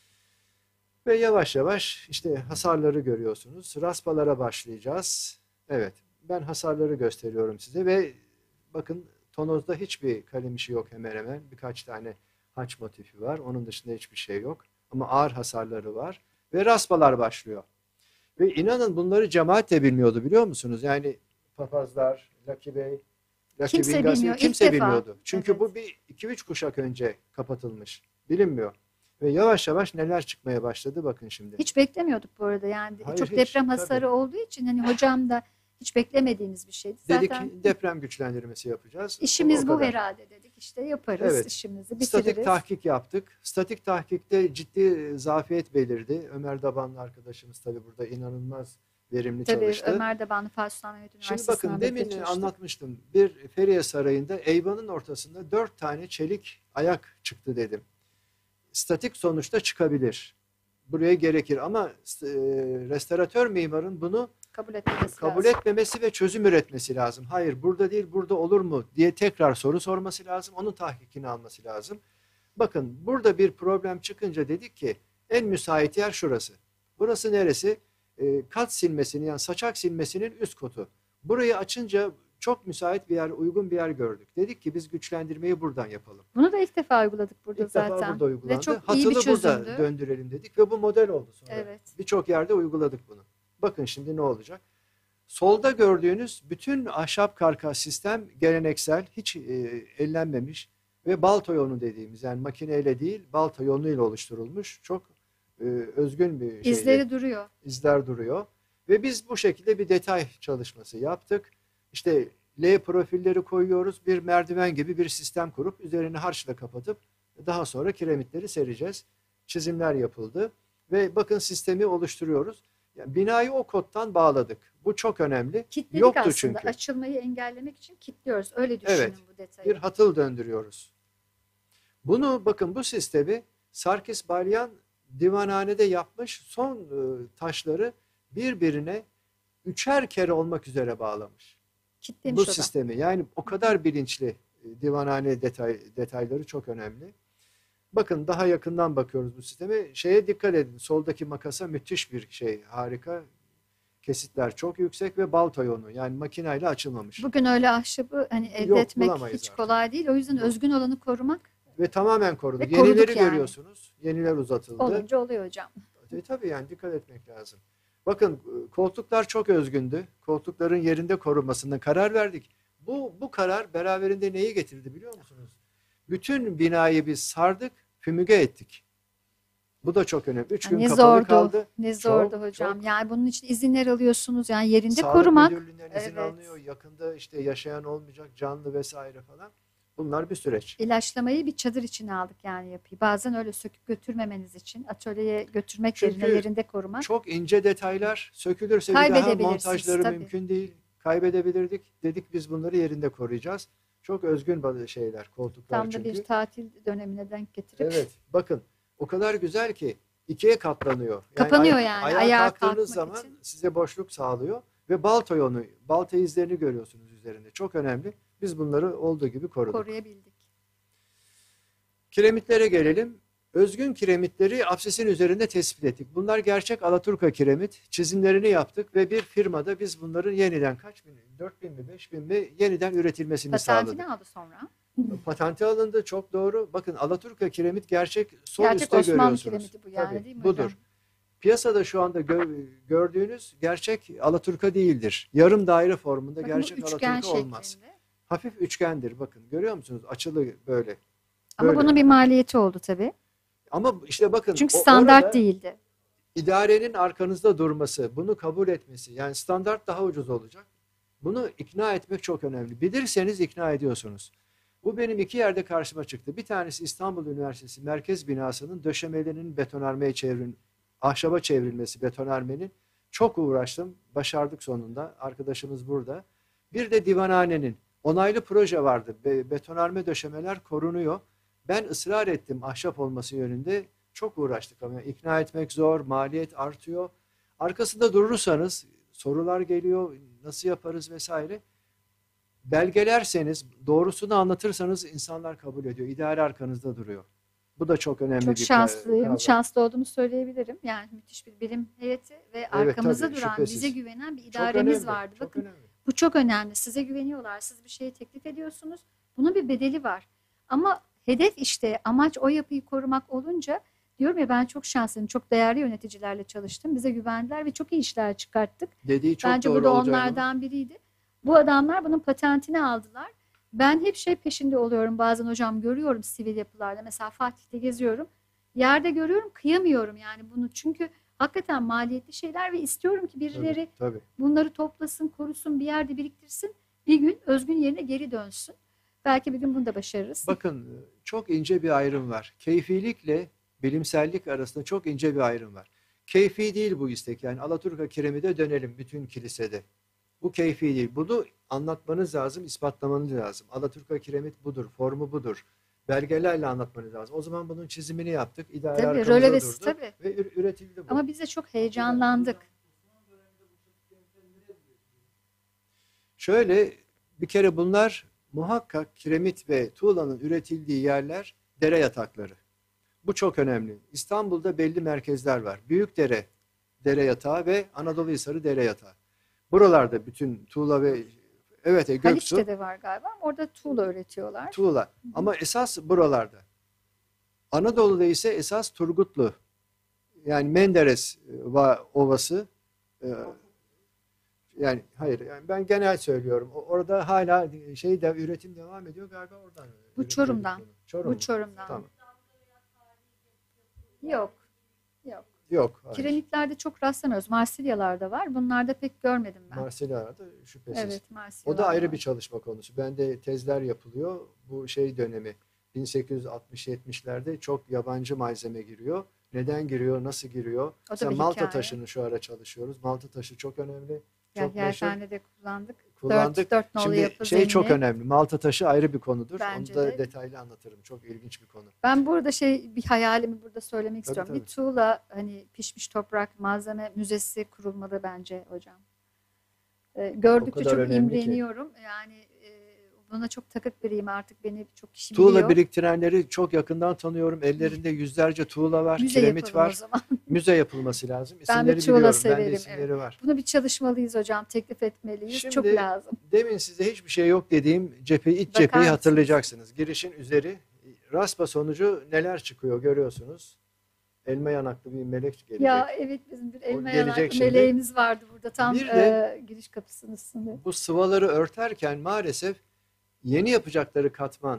Ve yavaş yavaş işte hasarları görüyorsunuz. Raspalara başlayacağız. Evet, ben hasarları gösteriyorum size ve bakın, tonozda hiçbir kalem işi yok hemen hemen. Birkaç tane haç motifi var. Onun dışında hiçbir şey yok. Ama ağır hasarları var. Ve raspalar başlıyor. Ve inanın bunları cemaat de bilmiyordu, biliyor musunuz? Yani papazlar, Lucky Bey, Lucky Kimse Bingasi, bilmiyor, ilk kimse defa. bilmiyordu. Çünkü Evet. bu bir iki üç kuşak önce kapatılmış. Bilinmiyor. Ve yavaş yavaş neler çıkmaya başladı, bakın şimdi. Hiç beklemiyorduk bu arada. Yani Hayır, çok hiç, deprem tabii. hasarı olduğu için hani hocam da hiç beklemediğimiz bir şeydi. Dedik Zaten ki deprem güçlendirmesi yapacağız. işimiz O bu kadar. herhalde dedik. İşte yaparız Evet. işimizi, bitiririz. Statik tahkik yaptık. Statik tahkikte ciddi zafiyet belirdi. Ömer Dabanlı arkadaşımız tabii burada inanılmaz verimli Tabii çalıştı. Ömer Dabanlı Fatih Sultan Mehmet Şimdi Üniversitesi'nden bakın, birlikte demin çalıştık. anlatmıştım. Bir Feriye Sarayı'nda eyvanın ortasında dört tane çelik ayak çıktı dedim. Statik sonuçta çıkabilir. buraya gerekir ama e, restoratör mimarın bunu Kabul etmesi kabul lazım. etmemesi ve çözüm üretmesi lazım. Hayır, burada değil, burada olur mu diye tekrar soru sorması lazım. Onun tahkikini alması lazım. Bakın, burada bir problem çıkınca dedik ki en müsait yer şurası. Burası neresi? E, kat silmesinin, yani saçak silmesinin üst kotu. Burayı açınca çok müsait bir yer, uygun bir yer gördük. Dedik ki biz güçlendirmeyi buradan yapalım. Bunu da ilk defa uyguladık burada İlk zaten. defa burada uygulandı. Ve çok iyi Hatılı bir burada çözümdü. döndürelim dedik ve bu model oldu sonra. Evet. Birçok yerde uyguladık bunu. Bakın şimdi ne olacak? Solda gördüğünüz bütün ahşap karkas sistem geleneksel, hiç e, ellenmemiş ve balto yonu dediğimiz, yani makineyle değil balto yonuyla oluşturulmuş çok e, özgün bir şeydi. İzleri duruyor. İzler duruyor. Ve biz bu şekilde bir detay çalışması yaptık. İşte L profilleri koyuyoruz. Bir merdiven gibi bir sistem kurup üzerini harçla kapatıp daha sonra kiremitleri sereceğiz. Çizimler yapıldı. Ve bakın sistemi oluşturuyoruz. Yani binayı o koddan bağladık. Bu çok önemli. Kilitledik Yoktu aslında. çünkü. Açılmayı engellemek için kilitliyoruz. Öyle düşünün Evet, bu detayı. Bir hatıl döndürüyoruz. Bunu bakın, bu sistemi Sarkis Balyan divanhanede yapmış, son e, taşları birbirine üçer kere olmak üzere bağlamış. Kilitlemiş Bu o da. sistemi, yani o kadar bilinçli, e, divanhane detay, detayları çok önemli. Bakın, daha yakından bakıyoruz bu sisteme. Şeye dikkat edin, soldaki makasa müthiş bir şey, harika. Kesitler çok yüksek ve balto yonu, yani makineyle açılmamış. Bugün öyle ahşabı hani elde Yok, etmek bulamayız hiç artık. kolay değil. O yüzden Yok. özgün olanı korumak Ve tamamen koruduk. Ve koruduk Yenileri yani. görüyorsunuz. Yeniler uzatıldı. olunca oluyor hocam. E, tabii yani dikkat etmek lazım. Bakın, koltuklar çok özgündü. Koltukların yerinde korunmasına karar verdik. Bu, bu karar beraberinde neyi getirdi biliyor musunuz? Bütün binayı biz sardık, fümüge ettik. Bu da çok önemli. Üç Yani gün ne kapalı zordu, kaldı. ne zordu Çok, hocam. çok. Yani bunun için izinler alıyorsunuz. Yani yerinde Sağlık korumak. müdürlüğünden izin Evet. alınıyor. Yakında işte yaşayan olmayacak, canlı vesaire falan. Bunlar bir süreç. İlaçlamayı bir çadır içine aldık yani yapıyı. Bazen öyle söküp götürmemeniz için atölyeye götürmek Çünkü yerine yerinde korumak. Çok ince detaylar, sökülürse bir daha Kaybedebilirsiniz, montajları tabii. mümkün değil. Kaybedebilirdik. Dedik biz bunları yerinde koruyacağız. Çok özgün bazı şeyler, koltuklar Tam da çünkü. bir tatil dönemine denk getirip Evet, bakın o kadar güzel ki ikiye katlanıyor. Kapanıyor aya- yani, Ayağa, ayağa kalktığınız kalkmak zaman için. size boşluk sağlıyor ve balto yonu, balta izlerini görüyorsunuz üzerinde. Çok önemli. Biz bunları olduğu gibi koruduk. koruyabildik. Kiremitlere gelelim. Özgün kiremitleri apsisin üzerinde tespit ettik. Bunlar gerçek Alaturka kiremit. Çizimlerini yaptık ve bir firmada biz bunların yeniden kaç bin, dört bin mi, beş bin mi yeniden üretilmesini sağladık. Patentini aldı sonra. Patenti alındı, çok doğru. Bakın, Alaturka kiremit gerçek, sol Gerçek üstte Osmanlı görüyorsunuz. kiremiti bu yani, Tabii, değil mi budur. hocam? Piyasada şu anda gö- gördüğünüz gerçek Alaturka değildir. Yarım daire formunda Bakın bu gerçek üçgen Alaturka olmaz. şeklinde. Hafif üçgendir, bakın görüyor musunuz? Açılı böyle. Ama Böyle. bunun bir maliyeti oldu tabii. Ama işte bakın, Çünkü o- standart orada değildi. idarenin arkanızda durması, bunu kabul etmesi, yani standart daha ucuz olacak. Bunu ikna etmek çok önemli. Bilirseniz ikna ediyorsunuz. Bu benim iki yerde karşıma çıktı. Bir tanesi İstanbul Üniversitesi merkez binasının döşemelerinin betonarmeye çevrin, ahşaba çevrilmesi, betonarmenin. Çok uğraştım, başardık sonunda. Arkadaşımız burada. Bir de divanhanenin onaylı proje vardı. Be betonarme döşemeler korunuyor. Ben ısrar ettim ahşap olması yönünde. Çok uğraştık ama ikna etmek zor, maliyet artıyor. Arkasında durursanız sorular geliyor, nasıl yaparız vesaire. Belgelerseniz, doğrusunu anlatırsanız insanlar kabul ediyor. İdare arkanızda duruyor. Bu da çok önemli Çok bir şanslıyım. kavram. Şanslı olduğumu söyleyebilirim. Yani müthiş bir bilim heyeti ve arkamızda tabii, duran, şüphesiz. bize güvenen bir Çok idaremiz önemli, vardı. çok Bakın, önemli. bu çok önemli. Size güveniyorlar. Siz bir şeyi teklif ediyorsunuz. Bunun bir bedeli var. Ama hedef işte, amaç o yapıyı korumak olunca diyorum ya, ben çok şanslıyım. Çok değerli yöneticilerle çalıştım. Bize güvendiler ve çok iyi işler çıkarttık. Dediği çok Bence doğru bu da olacağını- onlardan biriydi. Bu adamlar bunun patentini aldılar. Ben hep şey peşinde oluyorum bazen hocam, görüyorum sivil yapılarda. Mesela Fatih'te geziyorum. Yerde görüyorum, kıyamıyorum yani bunu. Çünkü hakikaten maliyetli şeyler ve istiyorum ki birileri Tabii, tabii. bunları toplasın, korusun, bir yerde biriktirsin. Bir gün özgün yerine geri dönsün. Belki bir gün bunu da başarırız. Bakın, çok ince bir ayrım var. Keyfilikle bilimsellik arasında çok ince bir ayrım var. Keyfi değil bu istek. Yani Alaturka kiremide dönelim bütün kilisede. Bu keyfi değil. Bunu anlatmanız lazım, ispatlamanız lazım. Alaturka kiremit budur, formu budur. belgelerle anlatmanız lazım. O zaman bunun çizimini yaptık. İdare Tabii, arkamızda rölevesi durdu tabii. ve ür- üretildi bu. Ama biz de çok heyecanlandık. Şöyle bir kere bunlar muhakkak kiremit ve tuğlanın üretildiği yerler dere yatakları. Bu çok önemli. İstanbul'da belli merkezler var. Büyükdere dere yatağı ve Anadolu Hisarı dere yatağı. Buralarda bütün tuğla ve evet e, Göksu, Haliç'te de var galiba. Orada tuğla üretiyorlar. tuğla. Ama esas buralarda. Anadolu'da ise esas Turgutlu. Yani Menderes va- Ovası. e, Yani hayır, yani ben genel söylüyorum. O- Orada hala şey de üretim devam ediyor galiba oradan. Bu Çorum'dan. Çorum. Bu Çorum'dan. Tamam. Yok. Yok. Yok. Hayır. Kiremitlerde çok rastlamıyoruz. Marsilyalarda var. Bunlarda pek görmedim ben. Marsilya'da şüphesiz. Evet, O Marsilyalarda da ayrı var. bir çalışma konusu. Bende tezler yapılıyor. Bu şey dönemi bin sekiz yüz altmış yetmişlerde çok yabancı malzeme giriyor. Neden giriyor, nasıl giriyor? O da Mesela bir Malta hikaye. taşını şu ara çalışıyoruz. Malta taşı çok önemli. Ya, Çok meşhur. Yelken'de de kullandık. Kullandık. Dört, dört nolu Şimdi yapı şey çok zemini. önemli. Malta taşı ayrı bir konudur. Bence Onu da de. detaylı anlatırım. Çok ilginç bir konu. Ben burada şey bir hayalimi burada söylemek Tabii, istiyorum. tabii. Bir tuğla hani pişmiş toprak malzeme müzesi kurulmalı bence hocam. Ee, gördükçe kadar çok önemli ki. imreniyorum. Yani e, buna çok takık biriyim artık beni çok kişi Tuğla biliyor. biriktirenleri çok yakından tanıyorum. Ellerinde yüzlerce tuğla var, Müze kiremit yapalım o var. zaman. Müze yapılması lazım. Ben İsimleri bir tuğla biliyorum. severim, Bende isimleri var. Bunu bir çalışmalıyız hocam. Teklif etmeliyiz. Şimdi çok lazım. demin size hiçbir şey yok dediğim cepheyi, iç Bakar cepheyi mısınız? hatırlayacaksınız. Girişin üzeri raspa sonucu neler çıkıyor görüyorsunuz. Elma yanaklı bir melek gelecek. Ya evet bizim bir elma gelecek yanaklı şimdi. meleğimiz vardı burada tam Bir de- e, giriş kapısının üstünde. Bu sıvaları örterken maalesef yeni yapacakları katman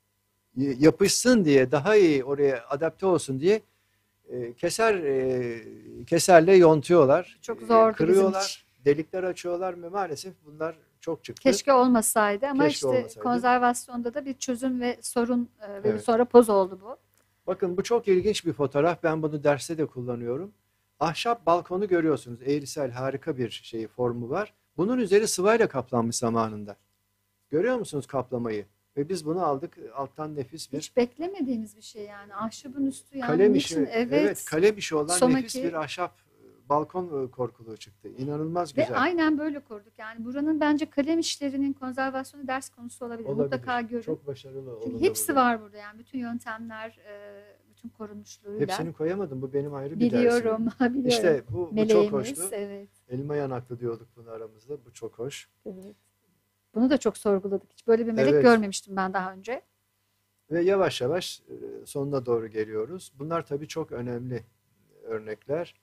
y- yapışsın diye, daha iyi oraya adapte olsun diye e, keser e, keserle yontuyorlar. Çok e, zordu bizim Kırıyorlar, delikler açıyorlar ve maalesef bunlar çok çıktı. Keşke olmasaydı ama Keşke işte olmasaydı. konservasyonda da bir çözüm ve sorun e, ve Evet. sonra poz oldu bu. Bakın bu çok ilginç bir fotoğraf. Ben bunu derste de kullanıyorum. Ahşap balkonu görüyorsunuz. Eğrisel harika bir şey formu var. Bunun üzeri sıvayla kaplanmış zamanında. Görüyor musunuz kaplamayı? Ve biz bunu aldık. Alttan nefis bir Hiç beklemediğimiz bir şey yani. Ahşabın üstü yani. kalem niçin? işi. Evet. Evet, kalem işi olan Sonraki- nefis bir ahşap e, balkon e, korkuluğu çıktı. İnanılmaz Ve güzel. aynen böyle kurduk. Yani buranın bence kalem işlerinin konservasyonu ders konusu olabilir. Olabilir. Mutlaka görün. Çok başarılı Çünkü oldu hepsi burada. var burada yani. Bütün yöntemler, e, bütün korunmuşluğuyla. Hepsini koyamadım. Bu benim ayrı bir dersim. Biliyorum, biliyorum. İşte bu, bu çok Meleğimiz, hoştu. evet, Elma yanaklı diyorduk bunu aramızda. Bu çok hoş. evet. Bunu da çok sorguladık. Hiç böyle bir melek Evet. görmemiştim ben daha önce. Ve yavaş yavaş e, sonuna doğru geliyoruz. Bunlar tabii çok önemli örnekler.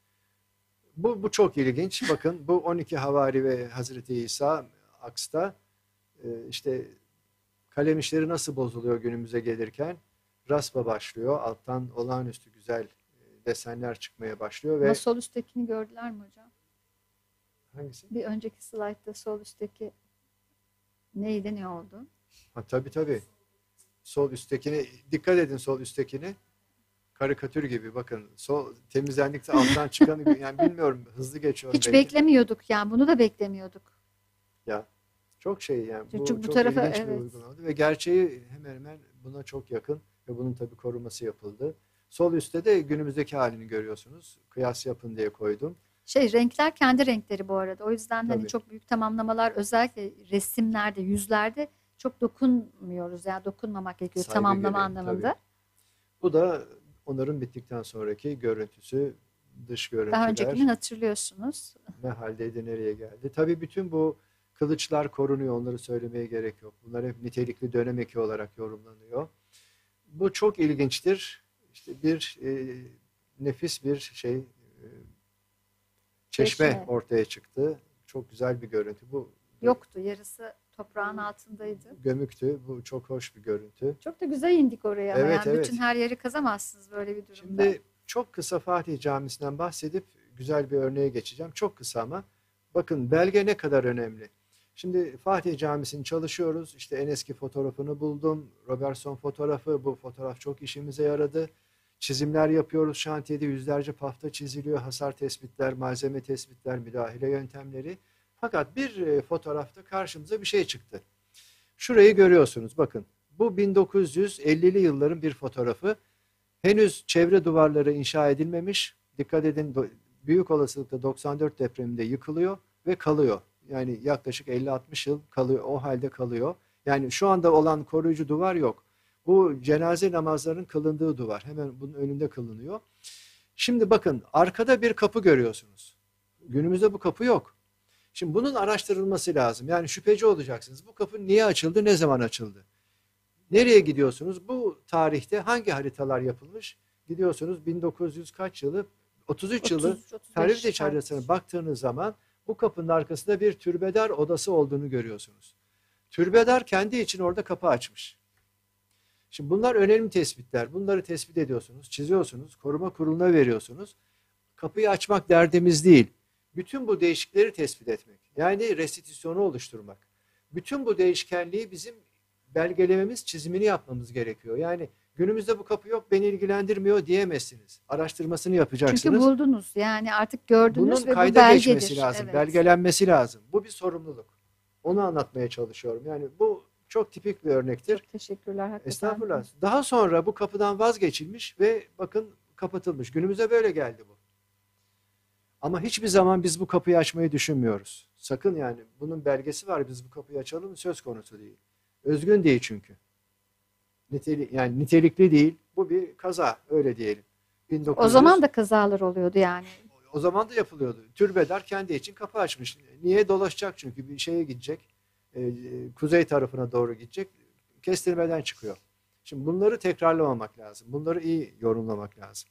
Bu, bu çok ilginç. Bakın bu on iki Havari ve Hazreti İsa aksta e, işte kalem işleri nasıl bozuluyor günümüze gelirken. Raspa başlıyor. Alttan olağanüstü güzel e, desenler çıkmaya başlıyor ve Ama sol üsttekini gördüler mi hocam? hangisi? Bir önceki slaytta sol üstteki neydi, ne oldu? Ha, tabii tabii. Sol üsttekine dikkat edin, sol üsttekine. Karikatür gibi bakın. Sol temizlendikçe alttan çıkanı yani bilmiyorum, hızlı geçiyorum Hiç belki. beklemiyorduk yani. Bunu da beklemiyorduk. Ya çok şey yani bu, Çünkü bu çok tarafa, ilginç bir evet. uygulamadı ve gerçeği hemen hemen buna çok yakın ve bunun tabii koruması yapıldı. Sol üstte de günümüzdeki halini görüyorsunuz. Kıyas yapın diye koydum. Şey, renkler kendi renkleri bu arada. O yüzden hani Tabii. çok büyük tamamlamalar özellikle resimlerde, yüzlerde çok dokunmuyoruz. Yani dokunmamak gerekiyor Saygı tamamlama gereği, anlamında. Bu da onların bittikten sonraki görüntüsü, dış görüntüler. Daha öncekini hatırlıyorsunuz. Ne haldeydi, nereye geldi. Tabii bütün bu kılıçlar korunuyor, onları söylemeye gerek yok. Bunlar hep nitelikli dönem eki olarak yorumlanıyor. Bu çok ilginçtir. İşte bir e, nefis bir şey, e, çeşme, Çeşme. ortaya çıktı. Çok güzel bir görüntü. Bu Yoktu. Yarısı toprağın altındaydı. gömüktü. Bu çok hoş bir görüntü. Çok da güzel indik oraya ama Evet, yani evet. bütün her yeri kazamazsınız böyle bir durumda. Şimdi çok kısa Fatih Camisi'nden bahsedip güzel bir örneğe geçeceğim. Çok kısa ama bakın belge ne kadar önemli. Şimdi Fatih Camisi'ni çalışıyoruz. İşte en eski fotoğrafını buldum. Robertson fotoğrafı. Bu fotoğraf çok işimize yaradı. Çizimler yapıyoruz. Şantiyede yüzlerce pafta çiziliyor. Hasar tespitler, malzeme tespitler, müdahale yöntemleri. Fakat bir e, fotoğrafta karşımıza bir şey çıktı. Şurayı görüyorsunuz. Bakın Bu bin dokuz yüz ellili yılların bir fotoğrafı. Henüz çevre duvarları inşa edilmemiş. Dikkat edin, büyük olasılıkla doksan dört depreminde yıkılıyor ve kalıyor. Yani yaklaşık elli altmış yıl kalıyor, o halde kalıyor. Yani şu anda olan koruyucu duvar yok. Bu cenaze namazlarının kılındığı duvar. Hemen bunun önünde kılınıyor. Şimdi bakın, arkada bir kapı görüyorsunuz. Günümüzde bu kapı yok. Şimdi bunun araştırılması lazım. Yani şüpheci olacaksınız. Bu kapı niye açıldı, ne zaman açıldı? Nereye gidiyorsunuz? Bu tarihte hangi haritalar yapılmış? Gidiyorsunuz bin dokuz yüz kaç yılı? otuz üç yılı Pervizdeç haritasına baktığınız zaman bu kapının arkasında bir türbedar odası olduğunu görüyorsunuz. Türbedar kendi için orada kapı açmış. Şimdi bunlar önemli tespitler. Bunları tespit ediyorsunuz, çiziyorsunuz, koruma kuruluna veriyorsunuz. Kapıyı açmak derdimiz değil. Bütün bu değişikleri tespit etmek. Yani restitüsyonu oluşturmak. Bütün bu değişkenliği bizim belgelememiz, çizimini yapmamız gerekiyor. Yani günümüzde bu kapı yok, beni ilgilendirmiyor diyemezsiniz. Araştırmasını yapacaksınız. Çünkü buldunuz. Yani artık gördünüz Bunun ve bu kayda belgedir. geçmesi lazım, Evet. belgelenmesi lazım. Bu bir sorumluluk. Onu anlatmaya çalışıyorum. Yani bu çok tipik bir örnektir. Çok teşekkürler. Hakikaten. Estağfurullah. Daha sonra bu kapıdan vazgeçilmiş ve bakın kapatılmış. Günümüze böyle geldi bu. Ama hiçbir zaman biz bu kapıyı açmayı düşünmüyoruz. Sakın yani, bunun belgesi var, biz bu kapıyı açalım, söz konusu değil. Özgün değil çünkü. Niteli, yani nitelikli değil. Bu bir kaza, öyle diyelim. bin dokuz yüz O zaman da kazalar oluyordu yani. O zaman da yapılıyordu. Türbedar kendi için kapı açmış. Niye? Dolaşacak çünkü, bir şeye gidecek. E, kuzey tarafına doğru gidecek. Kestirmeden çıkıyor. Şimdi bunları tekrarlamamak lazım. Bunları iyi yorumlamak lazım.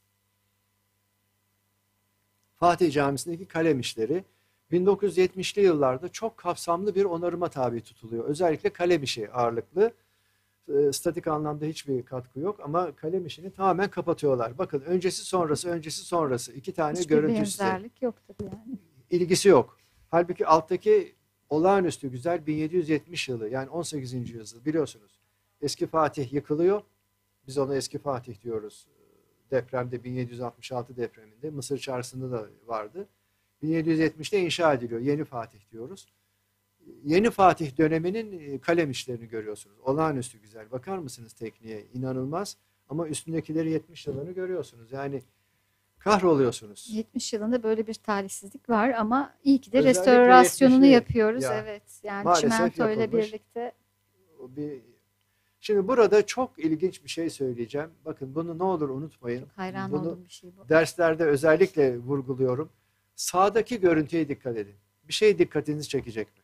Fatih Camisi'ndeki kalem işleri bin dokuz yüz yetmişli yıllarda çok kapsamlı bir onarıma tabi tutuluyor. Özellikle kalem işi ağırlıklı. E, statik anlamda hiçbir katkı yok ama kalem işini tamamen kapatıyorlar. Bakın, öncesi sonrası, öncesi sonrası iki tane Hiçbir görüntüsü. benzerlik yok tabii yani. İlgisi yok. Halbuki alttaki olağanüstü güzel bin yedi yüz yetmiş yılı, yani on sekizinci yüzyıl biliyorsunuz. Eski Fatih yıkılıyor. Biz ona Eski Fatih diyoruz. Depremde bin yedi yüz altmış altı depreminde Mısır Çarşısı'nda da vardı. bin yedi yüz yetmişte inşa ediliyor. Yeni Fatih diyoruz. Yeni Fatih döneminin kalem işlerini görüyorsunuz. Olağanüstü güzel. Bakar mısınız tekniğe? İnanılmaz. Ama üstündekileri yetmiş yılını görüyorsunuz. Yani kahroluyorsunuz. yetmiş yılında böyle bir talihsizlik var ama iyi ki de Özellikle restorasyonunu yetmişli yapıyoruz. ya, Evet. Yani maalesef çimento ile yapılmış. birlikte. Bir... Şimdi burada çok ilginç bir şey söyleyeceğim. Bakın, bunu ne olur unutmayın. Çok hayran Bunu olduğum bir şey bu. derslerde özellikle vurguluyorum. Sağdaki görüntüye dikkat edin. Bir şey dikkatinizi çekecek mi?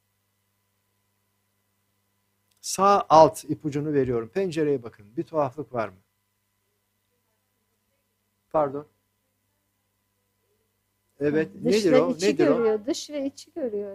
Sağ alt ipucunu veriyorum. Pencereye bakın. Bir tuhaflık var mı? Pardon. Evet. Dış nedir ve o? içi Nedir o? görüyor. Dış ve içi görüyor.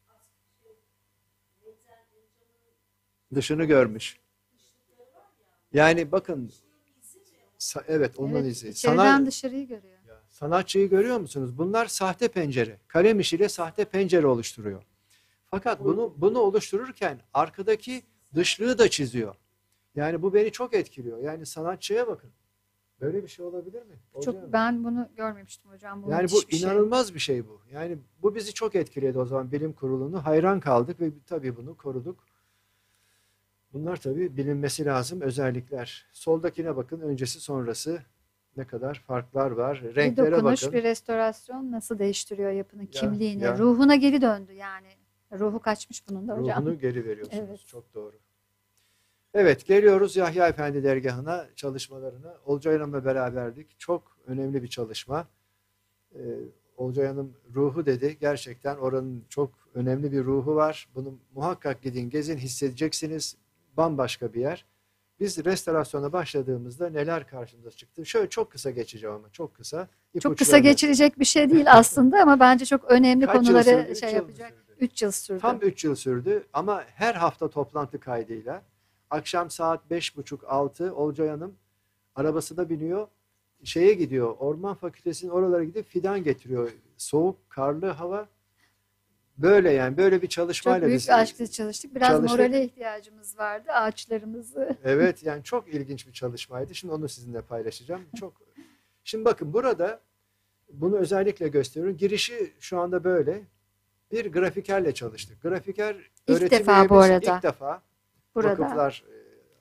Dışını görmüş. Yani bakın. sa- Evet, onun Evet, izi. içeriden Sana- dışarıyı görüyor. Sanatçıyı görüyor musunuz? Bunlar sahte pencere. Kalem işiyle sahte pencere oluşturuyor. Fakat bunu bunu oluştururken arkadaki dışlığı da çiziyor. Yani bu beni çok etkiliyor. Yani sanatçıya bakın. Böyle bir şey olabilir mi? Olacak mı? Çok, ben bunu görmemiştim hocam. Bu Yani bu müthiş bir şey. inanılmaz bir şey bu. Yani bu bizi çok etkiledi o zaman, bilim kurulunu. Hayran kaldık ve tabii bunu koruduk. Bunlar tabii bilinmesi lazım özellikler. Soldakine bakın, öncesi sonrası ne kadar farklar var. Bir Renklere dokunuş, bakın. bir restorasyon nasıl değiştiriyor yapının kimliğini, ya. ruhuna geri döndü yani. Ruhu kaçmış bunun da hocam. Ruhunu geri veriyorsunuz. Evet. Çok doğru. Evet, geliyoruz Yahya Efendi dergahına, çalışmalarına. Olcay Hanım'la beraberdik. Çok önemli bir çalışma. Ee, Olcay Hanım ruhu dedi. Gerçekten oranın çok önemli bir ruhu var. Bunu muhakkak gidin, gezin, hissedeceksiniz. Bambaşka bir yer. Biz restorasyona başladığımızda neler karşımıza çıktı? Şöyle çok kısa geçeceğim ama çok kısa. Çok kısa İpuçlarını- geçilecek bir şey değil aslında ama bence çok önemli Kaç yıl konuları sürdü? Üç şey yıl mı yapacak. sürdü? üç yıl sürdü. Tam üç yıl sürdü ama her hafta toplantı kaydıyla. Akşam saat beş buçuk altı Olcay Hanım arabasına biniyor. Şeye gidiyor, Orman Fakültesi'nin oralara gidip fidan getiriyor. Soğuk, karlı hava. Böyle yani, böyle bir Çok çalışmayla büyük biz bir aşkla çalıştık. Biraz çalıştık. morale ihtiyacımız vardı. Ağaçlarımızı. Evet, yani çok ilginç bir çalışmaydı. Şimdi onu sizinle paylaşacağım. Çok. Şimdi bakın, burada bunu özellikle gösteriyorum. Girişi şu anda böyle. Bir grafikerle çalıştık. Grafiker İlk öğretim defa bu üyemiz, arada. ilk defa Burada. vakıflar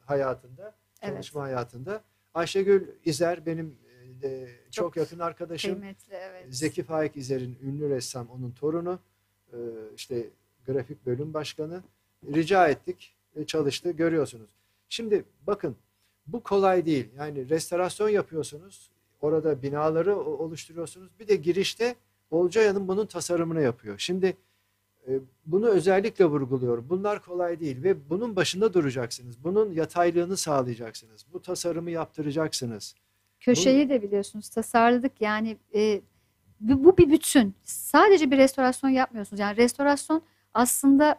hayatında, Evet. çalışma hayatında. Ayşegül İzer benim e, çok, Çok yakın arkadaşım. Kıymetli, evet. Zeki Faik İzer'in ünlü ressam, onun torunu, e, işte grafik bölüm başkanı. Rica ettik, e, çalıştı, görüyorsunuz. Şimdi bakın, bu kolay değil. Yani restorasyon yapıyorsunuz, orada binaları o- oluşturuyorsunuz. Bir de girişte Olcay Hanım bunun tasarımını yapıyor. Şimdi e, bunu özellikle vurguluyorum. Bunlar kolay değil ve bunun başında duracaksınız. Bunun yataylığını sağlayacaksınız. Bu tasarımı yaptıracaksınız. Köşeyi de biliyorsunuz tasarladık yani e, bu, bu bir bütün. Sadece bir restorasyon yapmıyorsunuz. Yani restorasyon aslında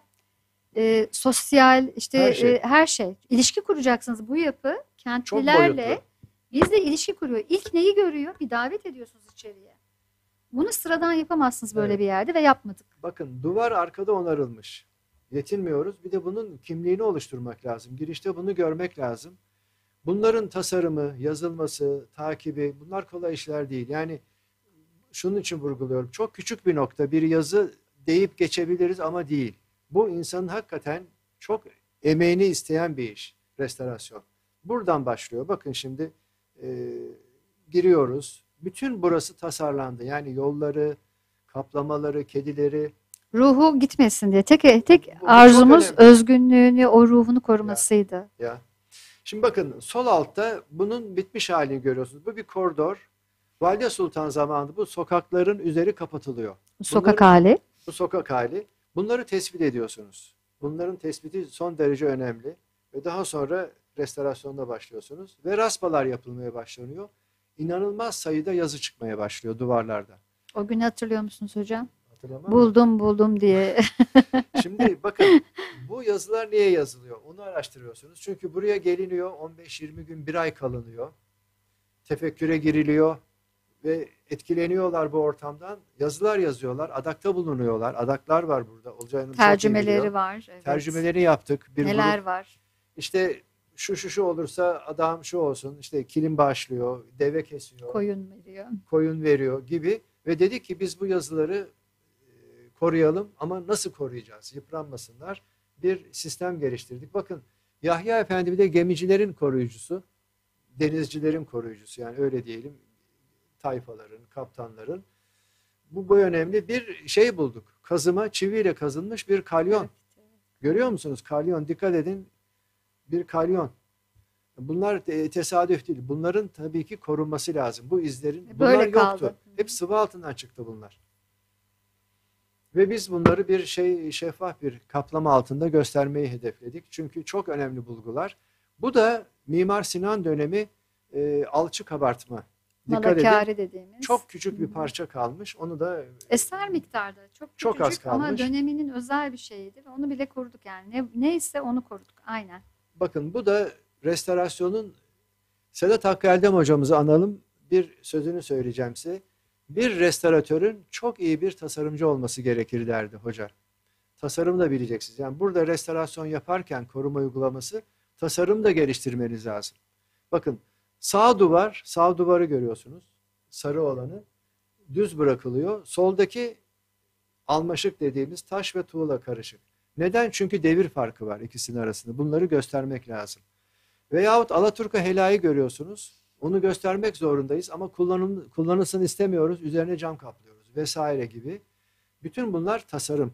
e, sosyal işte Her şey. e, her şey. İlişki kuracaksınız. Bu yapı Çok kentlilerle boyutlu. bizle ilişki kuruyor. İlk neyi görüyor? Bir davet ediyorsunuz içeriye. Bunu sıradan yapamazsınız böyle Evet. bir yerde ve yapmadık. Bakın, duvar arkada onarılmış. Yetinmiyoruz. Bir de bunun kimliğini oluşturmak lazım. Girişte bunu görmek lazım. Bunların tasarımı, yazılması, takibi, bunlar kolay işler değil. Yani şunun için vurguluyorum. Çok küçük bir nokta, bir yazı deyip geçebiliriz ama değil. Bu insanın hakikaten çok emeğini isteyen bir iş, restorasyon. Buradan başlıyor. Bakın şimdi e, giriyoruz. Bütün burası tasarlandı. Yani yolları, kaplamaları, kedileri. Ruhu gitmesin diye. Tek tek Bu- bu çok arzumuz önemli. özgünlüğünü, o ruhunu korumasıydı. Ya. Şimdi bakın, sol altta bunun bitmiş halini görüyorsunuz. Bu bir koridor. Valide Sultan zamanında bu sokakların üzeri kapatılıyor. Sokak Bunları- hali. Bu sokak hali. Bunları tespit ediyorsunuz. Bunların tespiti son derece önemli. Ve daha sonra restorasyonda başlıyorsunuz. Ve raspalar yapılmaya başlanıyor. İnanılmaz sayıda yazı çıkmaya başlıyor duvarlarda. O günü hatırlıyor musunuz hocam? Hatırlamam mı? Buldum buldum diye. Şimdi bakın, bu yazılar niye yazılıyor? Onu araştırıyorsunuz. Çünkü buraya geliniyor, on beş yirmi gün, bir ay kalınıyor. Tefekküre giriliyor ve etkileniyorlar bu ortamdan. Yazılar yazıyorlar, adakta bulunuyorlar. Adaklar var burada. Olcay Hanım çok iyi Tercümeleri biliyor. var. Evet. Tercümeleri yaptık. Bir Neler grup, var? işte şu şu şu olursa adam şu olsun, işte kilim başlıyor, deve kesiyor, Koyun veriyor. koyun veriyor gibi. Ve dedik ki biz bu yazıları e, koruyalım ama nasıl koruyacağız? Yıpranmasınlar. Bir sistem geliştirdik. Bakın, Yahya Efendi bir de gemicilerin koruyucusu, denizcilerin koruyucusu, yani öyle diyelim, tayfaların, kaptanların. Bu bu önemli. Bir şey bulduk. Kazıma, çiviyle kazınmış bir kalyon. Evet, evet. Görüyor musunuz? Kalyon. Dikkat edin. Bir kalyon. Bunlar te- tesadüf değil. Bunların tabii ki korunması lazım. Bu izlerin. Böyle Bunlar yoktu. kaldı. Hep sıvı altından çıktı bunlar. Ve biz bunları bir şey şeffaf bir kaplama altında göstermeyi hedefledik. Çünkü çok önemli bulgular. Bu da Mimar Sinan dönemi e, alçı kabartma. Dikkat edin. Malakari dediğimiz. Çok küçük bir Hı. parça kalmış. Onu da Eser miktarda. Çok Çok az küçücük ama kalmış. döneminin özel bir şeyiydi ve onu bile koruduk yani. Ne, neyse onu koruduk. Aynen. bakın, bu da restorasyonun, Sedat Hakkı Eldem hocamızı analım. Bir sözünü söyleyeceğim size. Bir restoratörün çok iyi bir tasarımcı olması gerekir derdi hoca. Tasarım da bileceksiniz. Yani burada restorasyon yaparken koruma uygulaması, tasarım da geliştirmeniz lazım. Bakın, sağ duvar, sağ duvarı görüyorsunuz. Sarı olanı düz bırakılıyor. Soldaki almaşık dediğimiz taş ve tuğla karışık. Neden? Çünkü devir farkı var ikisinin arasında. Bunları göstermek lazım. Veyahut Alaturka helayı görüyorsunuz. Onu göstermek zorundayız ama kullanım, kullanılsın istemiyoruz. Üzerine cam kaplıyoruz vesaire gibi. Bütün bunlar tasarım.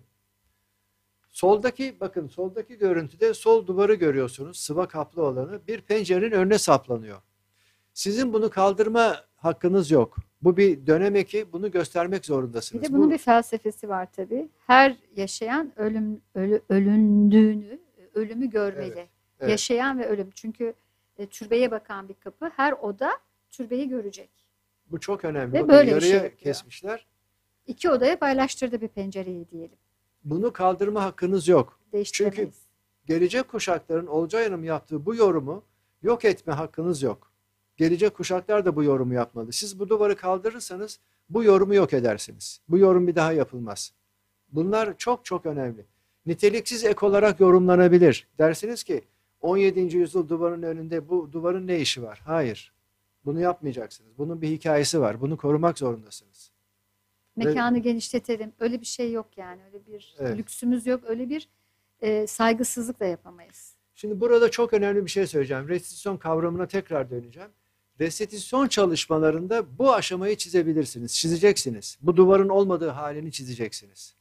Soldaki, bakın soldaki görüntüde sol duvarı görüyorsunuz. Sıva kaplı olanı bir pencerenin önüne saplanıyor. Sizin bunu kaldırma hakkınız yok. Bu bir dönem eki, bunu göstermek zorundasınız. Bir de bunun Bu- bir felsefesi var tabii. Her yaşayan ölüm ölü, ölündüğünü, ölümü görmeli. Evet, evet. Yaşayan ve ölüm. Çünkü e, türbeye bakan bir kapı. Her oda türbeyi görecek. Bu çok önemli. Ve Bakın, böyle bir yarıya şey yapıyor. kesmişler. İki odaya paylaştırdı bir pencereyi diyelim. Bunu kaldırma hakkınız yok. Değiştiremeyiz. Gelecek kuşakların Olcay Hanım yaptığı bu yorumu yok etme hakkınız yok. Gelecek kuşaklar da bu yorumu yapmalı. Siz bu duvarı kaldırırsanız bu yorumu yok edersiniz. Bu yorum bir daha yapılmaz. Bunlar çok çok önemli. Niteliksiz ek olarak yorumlanabilir. Dersiniz ki on yedinci yüzyıl duvarın önünde bu duvarın ne işi var? Hayır. Bunu yapmayacaksınız. Bunun bir hikayesi var. Bunu korumak zorundasınız. Mekanı genişletelim. Öyle bir şey yok yani. Öyle bir Evet. lüksümüz yok. Öyle bir e, saygısızlık da yapamayız. Şimdi burada çok önemli bir şey söyleyeceğim. Restitusyon kavramına tekrar döneceğim. Restitusyon çalışmalarında bu aşamayı çizebilirsiniz, çizeceksiniz. Bu duvarın olmadığı halini çizeceksiniz.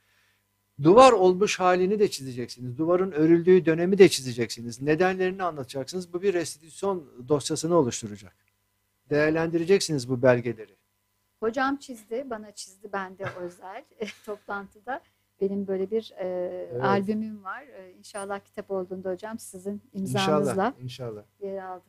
Duvar olmuş halini de çizeceksiniz. Duvarın örüldüğü dönemi de çizeceksiniz. Nedenlerini anlatacaksınız. Bu bir restitüsyon dosyasını oluşturacak. Değerlendireceksiniz bu belgeleri. Hocam çizdi, bana çizdi, ben de özel toplantıda. Benim böyle bir e, Evet. albümüm var. E, İnşallah kitap olduğunda hocam sizin imzanızla İnşallah, inşallah. yer aldı.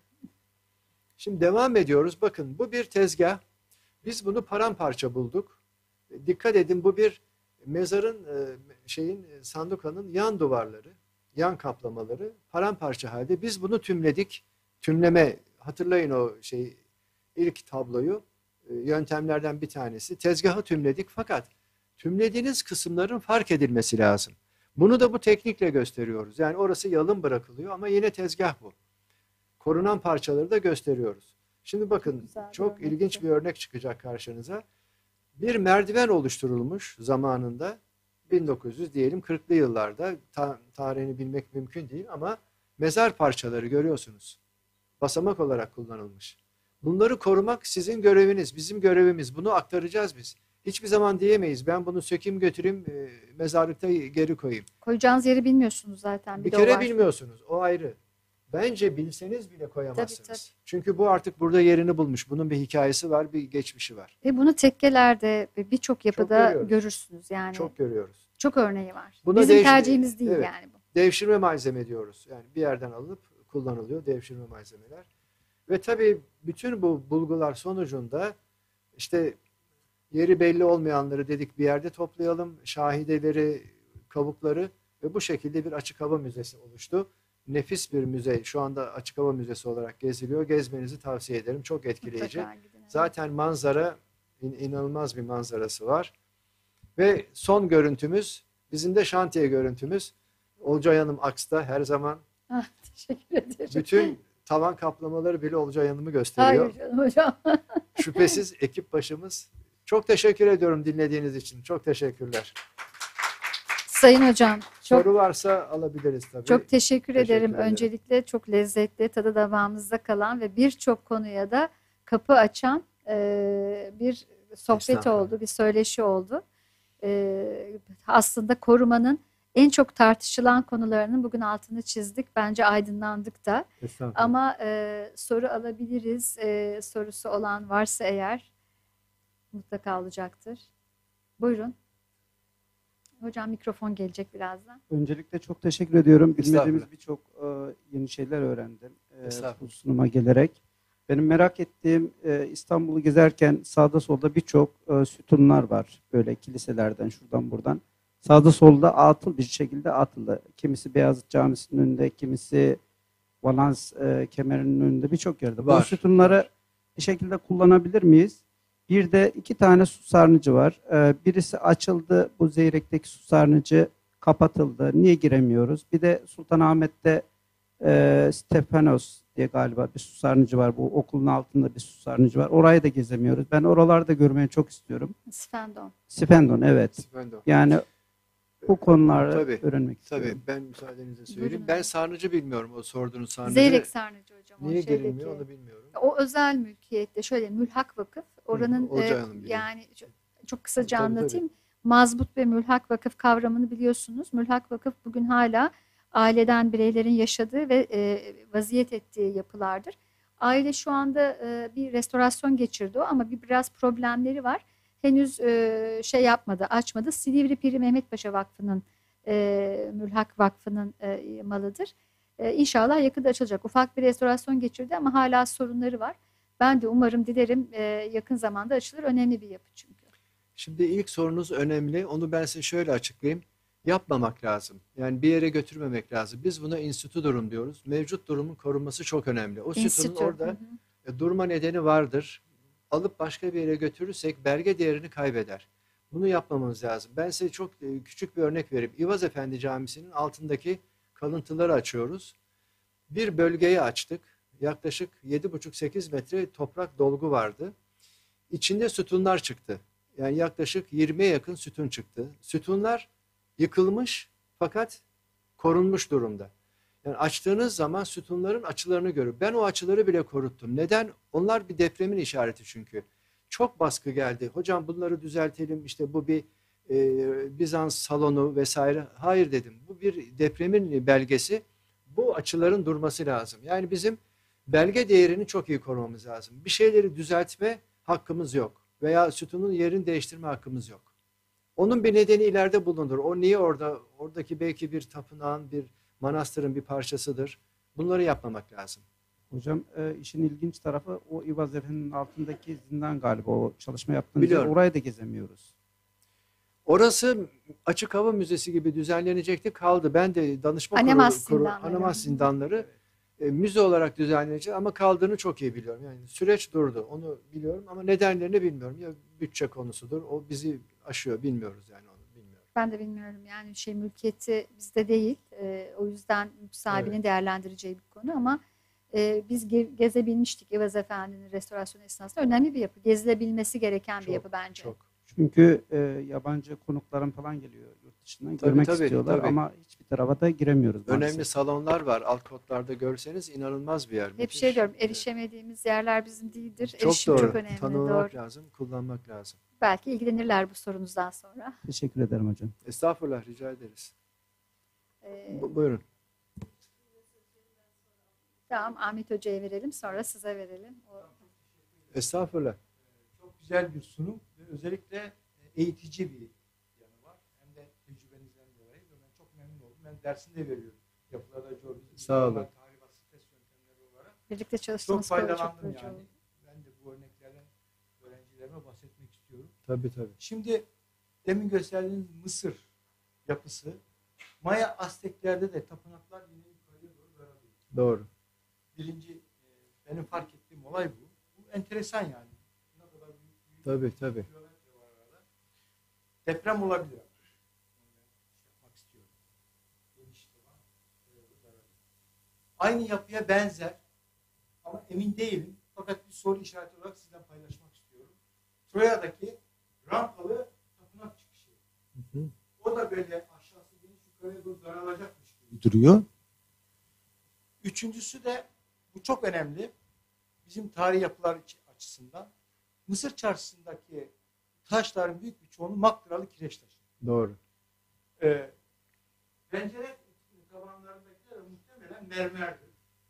Şimdi devam ediyoruz. Bakın bu bir tezgah. Biz bunu paramparça bulduk. Dikkat edin, bu bir mezarın e, şeyin e, sandukanın yan duvarları, yan kaplamaları paramparça halde. Biz bunu tümledik. Tümleme, hatırlayın o şey ilk tabloyu. E, yöntemlerden bir tanesi. Tezgahı tümledik fakat tümlediğiniz kısımların fark edilmesi lazım. Bunu da bu teknikle gösteriyoruz. Yani orası yalın bırakılıyor ama yine tezgah bu. Korunan parçaları da gösteriyoruz. Şimdi bakın Çok güzel bir çok örnek ilginç bu. bir örnek çıkacak karşınıza. Bir merdiven oluşturulmuş zamanında bin dokuz yüz diyelim kırklı yıllarda, ta tarihini bilmek mümkün değil ama mezar parçaları görüyorsunuz. Basamak olarak kullanılmış. Bunları korumak sizin göreviniz, bizim görevimiz. Bunu aktaracağız biz. Hiçbir zaman diyemeyiz ben bunu sökeyim götüreyim e, mezarlıkta geri koyayım. Koyacağınız yeri bilmiyorsunuz zaten. Bir de o kere var. bilmiyorsunuz, o ayrı. Bence bilseniz bile koyamazsınız. Tabii, tabii. Çünkü bu artık burada yerini bulmuş. Bunun bir hikayesi var, bir geçmişi var. Ve bunu tekkelerde ve birçok yapıda görüyoruz. görürsünüz. Yani Çok görüyoruz. çok örneği var. Buna Bizim devş- tercihimiz değil evet. yani bu. Devşirme malzeme diyoruz. Yani bir yerden alınıp kullanılıyor devşirme malzemeler. Ve tabii bütün bu bulgular sonucunda işte yeri belli olmayanları dedik bir yerde toplayalım. Şahideleri, kabukları ve bu şekilde bir açık hava müzesi oluştu. Nefis bir müze. Şu anda açık hava müzesi olarak geziliyor. Gezmenizi tavsiye ederim. Çok etkileyici. Mutlaka gidin, evet. Zaten manzara in- inanılmaz bir manzarası var. Ve son görüntümüz, bizim de şantiye görüntümüz. Olcay Hanım Aks'ta her zaman Ah, teşekkür ederim. bütün tavan kaplamaları bile Olcay Hanım'ı gösteriyor. Hayır canım hocam. Şüphesiz ekip başımız. Çok teşekkür ediyorum dinlediğiniz için. Çok teşekkürler. Sayın hocam çok Soru varsa alabiliriz tabii. çok teşekkür, Teşekkür ederim. ederim. Öncelikle çok lezzetli, tadı damağımızda kalan ve birçok konuya da kapı açan e, bir sohbet Estağfurullah. oldu, bir söyleşi oldu. E, aslında korumanın en çok tartışılan konularının bugün altını çizdik. Bence aydınlandık da. Estağfurullah. Ama e, soru alabiliriz. E, sorusu olan varsa eğer mutlaka olacaktır. Buyurun. Hocam mikrofon gelecek birazdan. Öncelikle çok teşekkür ediyorum. Estağfurullah. Bilmediğimiz birçok e, yeni şeyler öğrendim e, bu Estağfurullah. sunuma gelerek. Benim merak ettiğim e, İstanbul'u gezerken sağda solda birçok e, sütunlar var. Böyle kiliselerden şuradan buradan. Sağda solda atıl bir şekilde atılı. Kimisi Beyazıt Camisi'nin önünde, kimisi Valans e, kemerinin önünde birçok yerde. Var. Bu sütunları bir şekilde kullanabilir miyiz? Bir de iki tane su sarnıcı var. Ee, birisi açıldı. Bu Zeyrek'teki su sarnıcı kapatıldı. Niye giremiyoruz? Bir de Sultanahmet'te e, Stefanos diye galiba bir su sarnıcı var. Bu okulun altında bir su sarnıcı var. Orayı da gezemiyoruz. Ben oralarda görmeyi çok istiyorum. Sfendon. Spendon, evet. Ben de. Yani bu konuları Tabii, öğrenmek istiyorum. Tabii ben müsaadenizle söyleyeyim. Buyurun. Ben sarnıcı bilmiyorum o sorduğunuz sarnıcı. Zeyrek Sarnıcı hocam. o Niye şeydeki. girilmiyor onu bilmiyorum. O özel mülkiyette şöyle Mülhak Vakıf oranın Olcay e, Hanım biliyor. yani çok, çok kısaca Tabii, tabii. anlatayım. Mazbut ve Mülhak Vakıf kavramını biliyorsunuz. Mülhak Vakıf bugün hala aileden bireylerin yaşadığı ve e, vaziyet ettiği yapılardır. Aile şu anda e, bir restorasyon geçirdi o ama bir biraz problemleri var. Henüz e, şey yapmadı, açmadı. Silivri Piri Mehmet Paşa Vakfı'nın e, Mülhak Vakfı'nın e, malıdır. E, İnşallah yakında açılacak. Ufak bir restorasyon geçirdi ama hala sorunları var. Ben de umarım, dilerim e, yakın zamanda açılır. Önemli bir yapı çünkü. Şimdi ilk sorunuz önemli. Onu ben size şöyle açıklayayım. Yapmamak lazım. Yani bir yere götürmemek lazım. Biz buna enstitü durum diyoruz. Mevcut durumun korunması çok önemli. O sütunun Enstitü. orada Hı hı. e, durma nedeni vardır. Alıp başka bir yere götürürsek belge değerini kaybeder. Bunu yapmamamız lazım. Ben size çok e, küçük bir örnek vereyim. İvaz Efendi Camisi'nin altındaki kalıntıları açıyoruz. Bir bölgeyi açtık. Yaklaşık yedi buçuk sekiz metre toprak dolgu vardı. İçinde sütunlar çıktı. Yani yaklaşık yirmiye yakın sütun çıktı. Sütunlar yıkılmış fakat korunmuş durumda. Yani açtığınız zaman sütunların açılarını görür. Ben o açıları bile koruttum. Neden? Onlar bir depremin işareti çünkü. Çok baskı geldi. Hocam bunları düzeltelim. İşte bu bir e, Bizans salonu vesaire. Hayır dedim. Bu bir depremin belgesi. Bu açıların durması lazım. Yani bizim belge değerini çok iyi korumamız lazım. Bir şeyleri düzeltme hakkımız yok. Veya sütunun yerini değiştirme hakkımız yok. Onun bir nedeni ileride bulunur. O niye orada? Oradaki belki bir tapınağın, bir manastırın bir parçasıdır. Bunları yapmamak lazım. Hocam e, işin ilginç tarafı o İvaz Efendi'nin altındaki zindan galiba, o çalışma yaptığınız yer. Biliyorum. Orayı da gezemiyoruz. Orası açık hava müzesi gibi düzenlenecekti, kaldı. Ben de danışma Anemas kurulu, kurulu- zindanları. Anemas zindanları e, müze olarak düzenlenecek ama kaldığını çok iyi biliyorum. Yani süreç durdu, onu biliyorum ama nedenlerini bilmiyorum. Ya bütçe konusudur, o bizi aşıyor, bilmiyoruz yani onu bilmiyorum. Ben de bilmiyorum yani şey mülkiyeti bizde değil. Ee, o yüzden mülk sahibinin Evet. değerlendireceği bir konu ama e, biz ge- gezebilmiştik İvaz Efendi'nin restorasyon esnasında. Önemli bir yapı. Gezilebilmesi gereken bir Çok, yapı bence. Çok. Çünkü e, yabancı konukların falan geliyor yurt dışından. Tabii, Görmek tabii, istiyorlar tabii. ama hiçbir tarafa da giremiyoruz maalesef. Önemli salonlar var. Alt kotlarda görseniz inanılmaz bir yer. Hep müthiş. şey diyorum, erişemediğimiz yerler bizim değildir. Çok Erişim doğru. çok önemli. Tanımlamak Doğru. lazım, kullanmak lazım. Belki ilgilenirler bu sorunuzdan sonra. Teşekkür ederim hocam. Estağfurullah, rica ederiz. Ee, Bu- buyurun. tamam, Ahmet Hoca'ya verelim, sonra size verelim. O, Estağfurullah. Çok güzel bir sunum ve özellikle eğitici bir yanı var. Hem de tecrübenizden dolayı ve ben çok memnun oldum. Ben dersini de veriyorum. Yapılarda coğrafya, Sağ olun. tahribat stres yöntemleri olarak. birlikte Çok çalıştığımız konu çok faydalandım yorucu yani. oldu. Ben de bu örneklerden öğrencilerime bahsetmek istiyorum. Tabii tabii. Şimdi demin gösterdiğiniz Mısır yapısı, Maya Azteklerde de tapınaklar yine yukarıya doğru daralıyor. Doğru. Birinci e, benim fark ettiğim olay bu. Bu enteresan yani. Ne kadar büyük, büyük Tabii tabii. kilometre var arada. Deprem olabilir. Yapmak istiyorum. Geniş taban, e, daralıyor. Aynı yapıya benzer ama emin değilim. Fakat bir soru işareti olarak sizden paylaşmak istiyorum. Troya'daki rampalı tapınak çıkışı. Hı hı. O da böyle aşağısı geniş yukarıya doğru daralacakmış gibi duruyor. Üçüncüsü de bu çok önemli. Bizim tarih yapılar açısından Mısır çarşısındaki taşların büyük bir çoğunluğu maktıralı kireç taşı. Doğru. Ee, pencere tavanlarındakiler de muhtemelen mermerdir.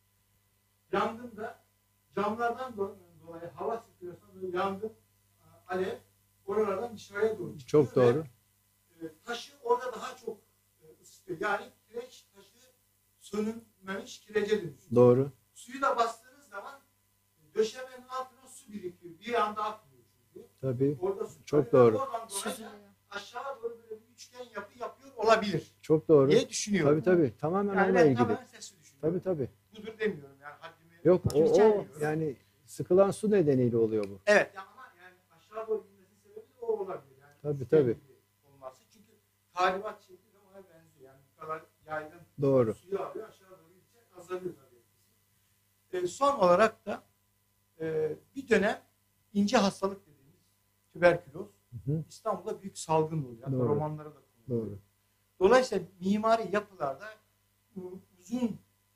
Yangında camlardan do- dolayı hava sirkülasyonu böyle yangın, alev oralardan dışarıya doğru çıkıyor. Çok doğru. Ve, e, taşı orada daha çok e, ısıtıyor. Yani kireç taşı sönülmemiş kirece dönüşüyor. Doğru. Suyu da bastığınız zaman döşemenin altına su birikiyor. Bir anda akmıyor çünkü. Tabii. Orada su Çok kalıyor. doğru. Oradan dolayı Süzülüyor. aşağı doğru böyle bir üçgen yapı yapıyor olabilir Çok doğru. diye düşünüyorum. Tabii tabii. Tamamen Yani onunla ben ilgili. tamamen sesli düşünüyorum. Tabii tabii. Budur demiyorum yani haddimi. Yok o, o Bilmiyorum. yani sıkılan su nedeniyle oluyor bu. Evet ya ama yani aşağı doğru inmesi sebebi de o olabilir. Yani Tabii, üçgen tabii. gibi olması. Çünkü tahribat şekli de ona benziyor. Yani bu kadar yaygın Doğru. suyu alıyor aşağı doğru gidecek azalıyor tabii. E, son olarak da e, bir dönem ince hastalık dediğimiz tüberküloz Hı hı. İstanbul'da büyük salgın oluyor. Hatta Doğru. romanlara da konuluyor. Doğru. Dolayısıyla mimari yapılarda e, uzun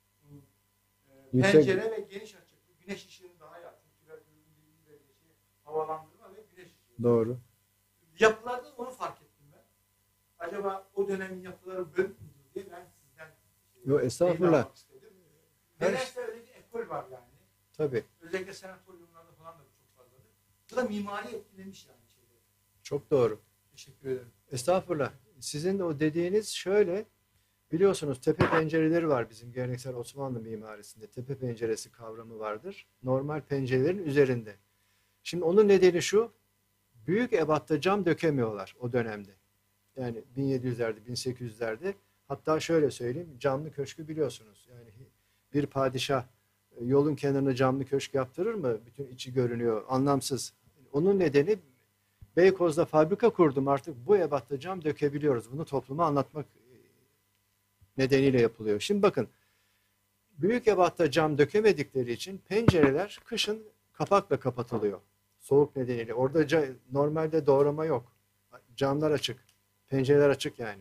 e, Yüksek- pencere ve geniş açıklı güneş ışığını daha yakın. Tüberkülozun birinci derecesi havalandırma ve güneş ışığı. Doğru. Yapılarda onu fark ettim ben. Acaba o dönemin yapıları bölük müdür diye ben sizden e, Yo, estağfurullah. bilgi almak istedim. Her- Nedense öyle bir ekol var yani. Tabii. Özellikle senatoryumlarda falan da bu çok fazladır. Bu da mimari etkilemiş yani şeyleri. Çok doğru. Teşekkür ederim. Estağfurullah. Sizin de o dediğiniz şöyle, biliyorsunuz tepe pencereleri var bizim geleneksel Osmanlı mimarisinde. Tepe penceresi kavramı vardır. Normal pencerelerin üzerinde. Şimdi onun nedeni şu, büyük ebatta cam dökemiyorlar o dönemde. Yani bin yedi yüzlerde, bin sekiz yüzlerde. Hatta şöyle söyleyeyim, camlı köşkü biliyorsunuz. Yani bir padişah e, yolun kenarına camlı köşk yaptırır mı? Bütün içi görünüyor, anlamsız. Onun nedeni Beykoz'da fabrika kurdum, artık bu ebatta cam dökebiliyoruz. Bunu topluma anlatmak e, nedeniyle yapılıyor. Şimdi bakın, büyük ebatta cam dökemedikleri için pencereler kışın kapakla kapatılıyor. Soğuk nedeniyle. Orada ca- normalde doğrama yok. Camlar açık. Pencereler açık yani.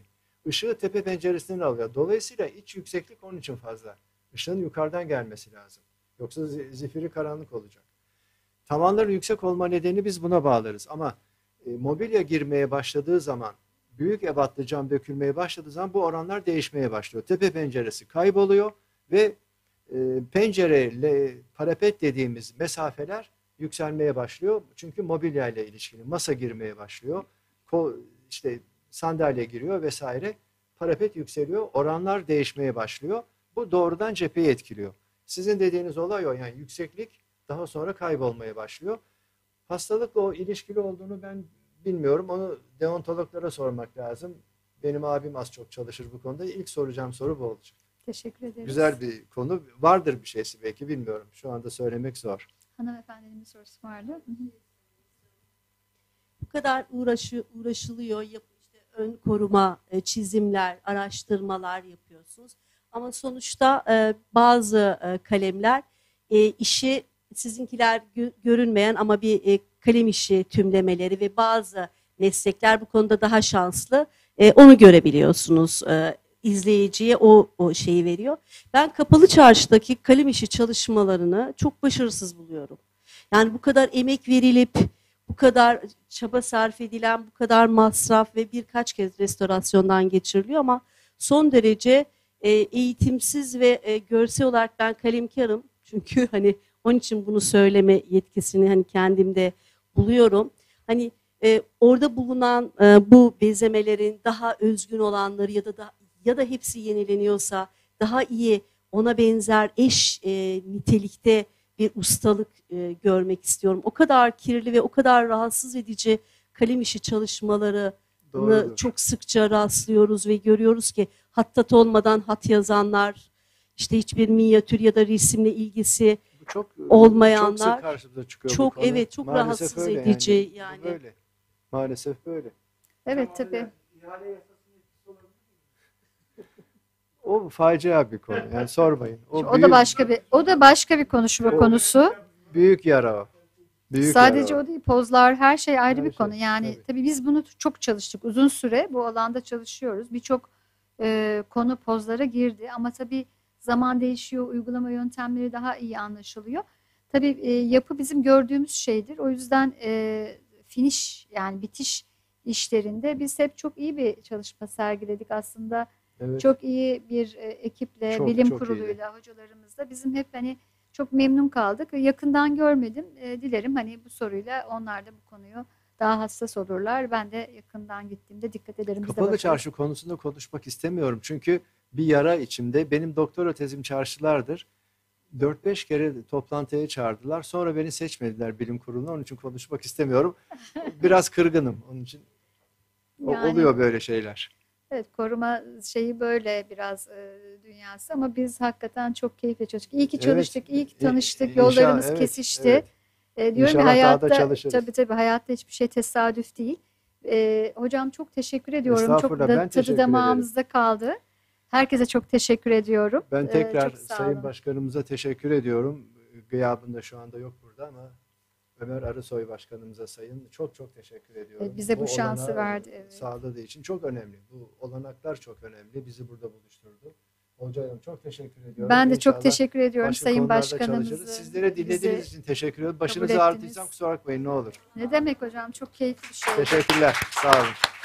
ışığı tepe penceresinden alıyor. Dolayısıyla iç yükseklik onun için fazla. Işığın yukarıdan gelmesi lazım. Yoksa zi- zifiri karanlık olacak. Tavanların yüksek olma nedeni biz buna bağlarız. Ama e, mobilya girmeye başladığı zaman, büyük ebatlı cam dökülmeye başladığı zaman bu oranlar değişmeye başlıyor. Tepe penceresi kayboluyor ve e, pencereyle parapet dediğimiz mesafeler yükselmeye başlıyor. Çünkü mobilya ile ilişkili. Masa girmeye başlıyor. Ko, işte sandalye giriyor vesaire. Parapet yükseliyor. Oranlar değişmeye başlıyor. Bu doğrudan cepheyi etkiliyor. Sizin dediğiniz olay o. Yani yükseklik daha sonra kaybolmaya başlıyor. Hastalıkla o ilişkili olduğunu ben bilmiyorum. Onu deontologlara sormak lazım. Benim abim az çok çalışır bu konuda. İlk soracağım soru bu olacak. Teşekkür ederiz. Güzel bir konu. Vardır bir şeysi belki, bilmiyorum. Şu anda söylemek zor. Hanımefendinin bir sorusu vardı. Hı hı. Bu kadar uğraşı, uğraşılıyor, yap, işte ön koruma, e, çizimler, araştırmalar yapıyorsunuz. Ama sonuçta e, bazı e, kalemler e, işi sizinkiler gö- görünmeyen ama bir e, kalem işi tümlemeleri ve bazı meslekler bu konuda daha şanslı. E, onu görebiliyorsunuz. E, izleyiciye o, o şeyi veriyor. Ben Kapalı Çarşı'daki kalem işi çalışmalarını çok başarısız buluyorum. Yani bu kadar emek verilip, bu kadar çaba sarf edilen, bu kadar masraf ve birkaç kez restorasyondan geçiriliyor ama son derece e, eğitimsiz ve e, görsel olarak ben kalemkarım. Çünkü hani onun için bunu söyleme yetkisini hani kendimde buluyorum. Hani e, orada bulunan e, bu bezemelerin daha özgün olanları ya da da, ya da hepsi yenileniyorsa daha iyi ona benzer eş e, nitelikte bir ustalık e, görmek istiyorum. O kadar kirli ve o kadar rahatsız edici kalem işi çalışmalarını Doğrudur. çok sıkça rastlıyoruz ve görüyoruz ki hattat olmadan hat yazanlar, işte hiçbir minyatür ya da resimle ilgisi Bu çok olmayanlar çok sık karşımıza çıkıyor bu çok konu. evet çok Maalesef rahatsız öyle edici yani. yani. Bu böyle. Maalesef böyle. Evet tabii. O facia bir konu. Yani sormayın. O, O büyük, da başka bir o da başka bir konuşma O- konusu. büyük yara o. Büyük Sadece yara o değil, pozlar, her şey ayrı Her bir konu. şey, Yani tabii. tabii biz bunu çok çalıştık. Uzun süre bu alanda çalışıyoruz. Birçok e, konu pozlara girdi ama tabii zaman değişiyor, uygulama yöntemleri daha iyi anlaşılıyor. Tabii e, yapı bizim gördüğümüz şeydir. O yüzden e, finish yani bitiş işlerinde biz hep çok iyi bir çalışma sergiledik aslında. Evet. Çok iyi bir e, ekiple, Çok, bilim çok kuruluyla, hocalarımızla bizim hep hani çok memnun kaldık. Yakından görmedim. E, dilerim hani bu soruyla onlar da bu konuyu daha hassas olurlar. Ben de yakından gittiğimde dikkat ederim. Biz de Kapalı bakarız. çarşı konusunda konuşmak istemiyorum. Çünkü bir yara içimde. Benim doktora tezim çarşılardır. dört beş kere toplantıya çağırdılar. Sonra beni seçmediler bilim kuruluna. Onun için konuşmak istemiyorum. Biraz kırgınım. Onun için o- Yani- oluyor böyle şeyler. Evet, koruma şeyi böyle biraz e, dünyası ama biz hakikaten çok keyifle çalıştık. İyi ki Evet. çalıştık, iyi ki İ- tanıştık, inşa- yollarımız evet, kesişti. evet. E, diyorum ya İnşallah daha da hayatta çalışırız. tabii tabii hayatta hiçbir şey tesadüf değil. E, hocam çok teşekkür ediyorum. Çok Estağfurullah, da, ben tadı teşekkür damağımızda kaldı. Herkese çok teşekkür ediyorum. Ben E, tekrar çok sağ Sayın olun. Başkanımıza teşekkür ediyorum. Gıyabında şu anda yok burada ama Ömer Arısoy Başkanımıza sayın çok çok teşekkür ediyorum. Evet, bize bu şansı olanağı verdi, evet. sağladığı için çok önemli. Bu olanaklar çok önemli. Bizi burada buluşturdu. Hocam çok teşekkür ediyorum. Ben de İnşallah çok teşekkür ediyorum başka Sayın konularda Başkanımızı. çalışırız. Sizlere dinlediğiniz bizi için teşekkür ediyorum. kabul Başınızı ettiniz. ağrıtıysam kusura bakmayın ne olur. Ne demek hocam, çok keyifli bir şey. Teşekkürler. Sağ olun.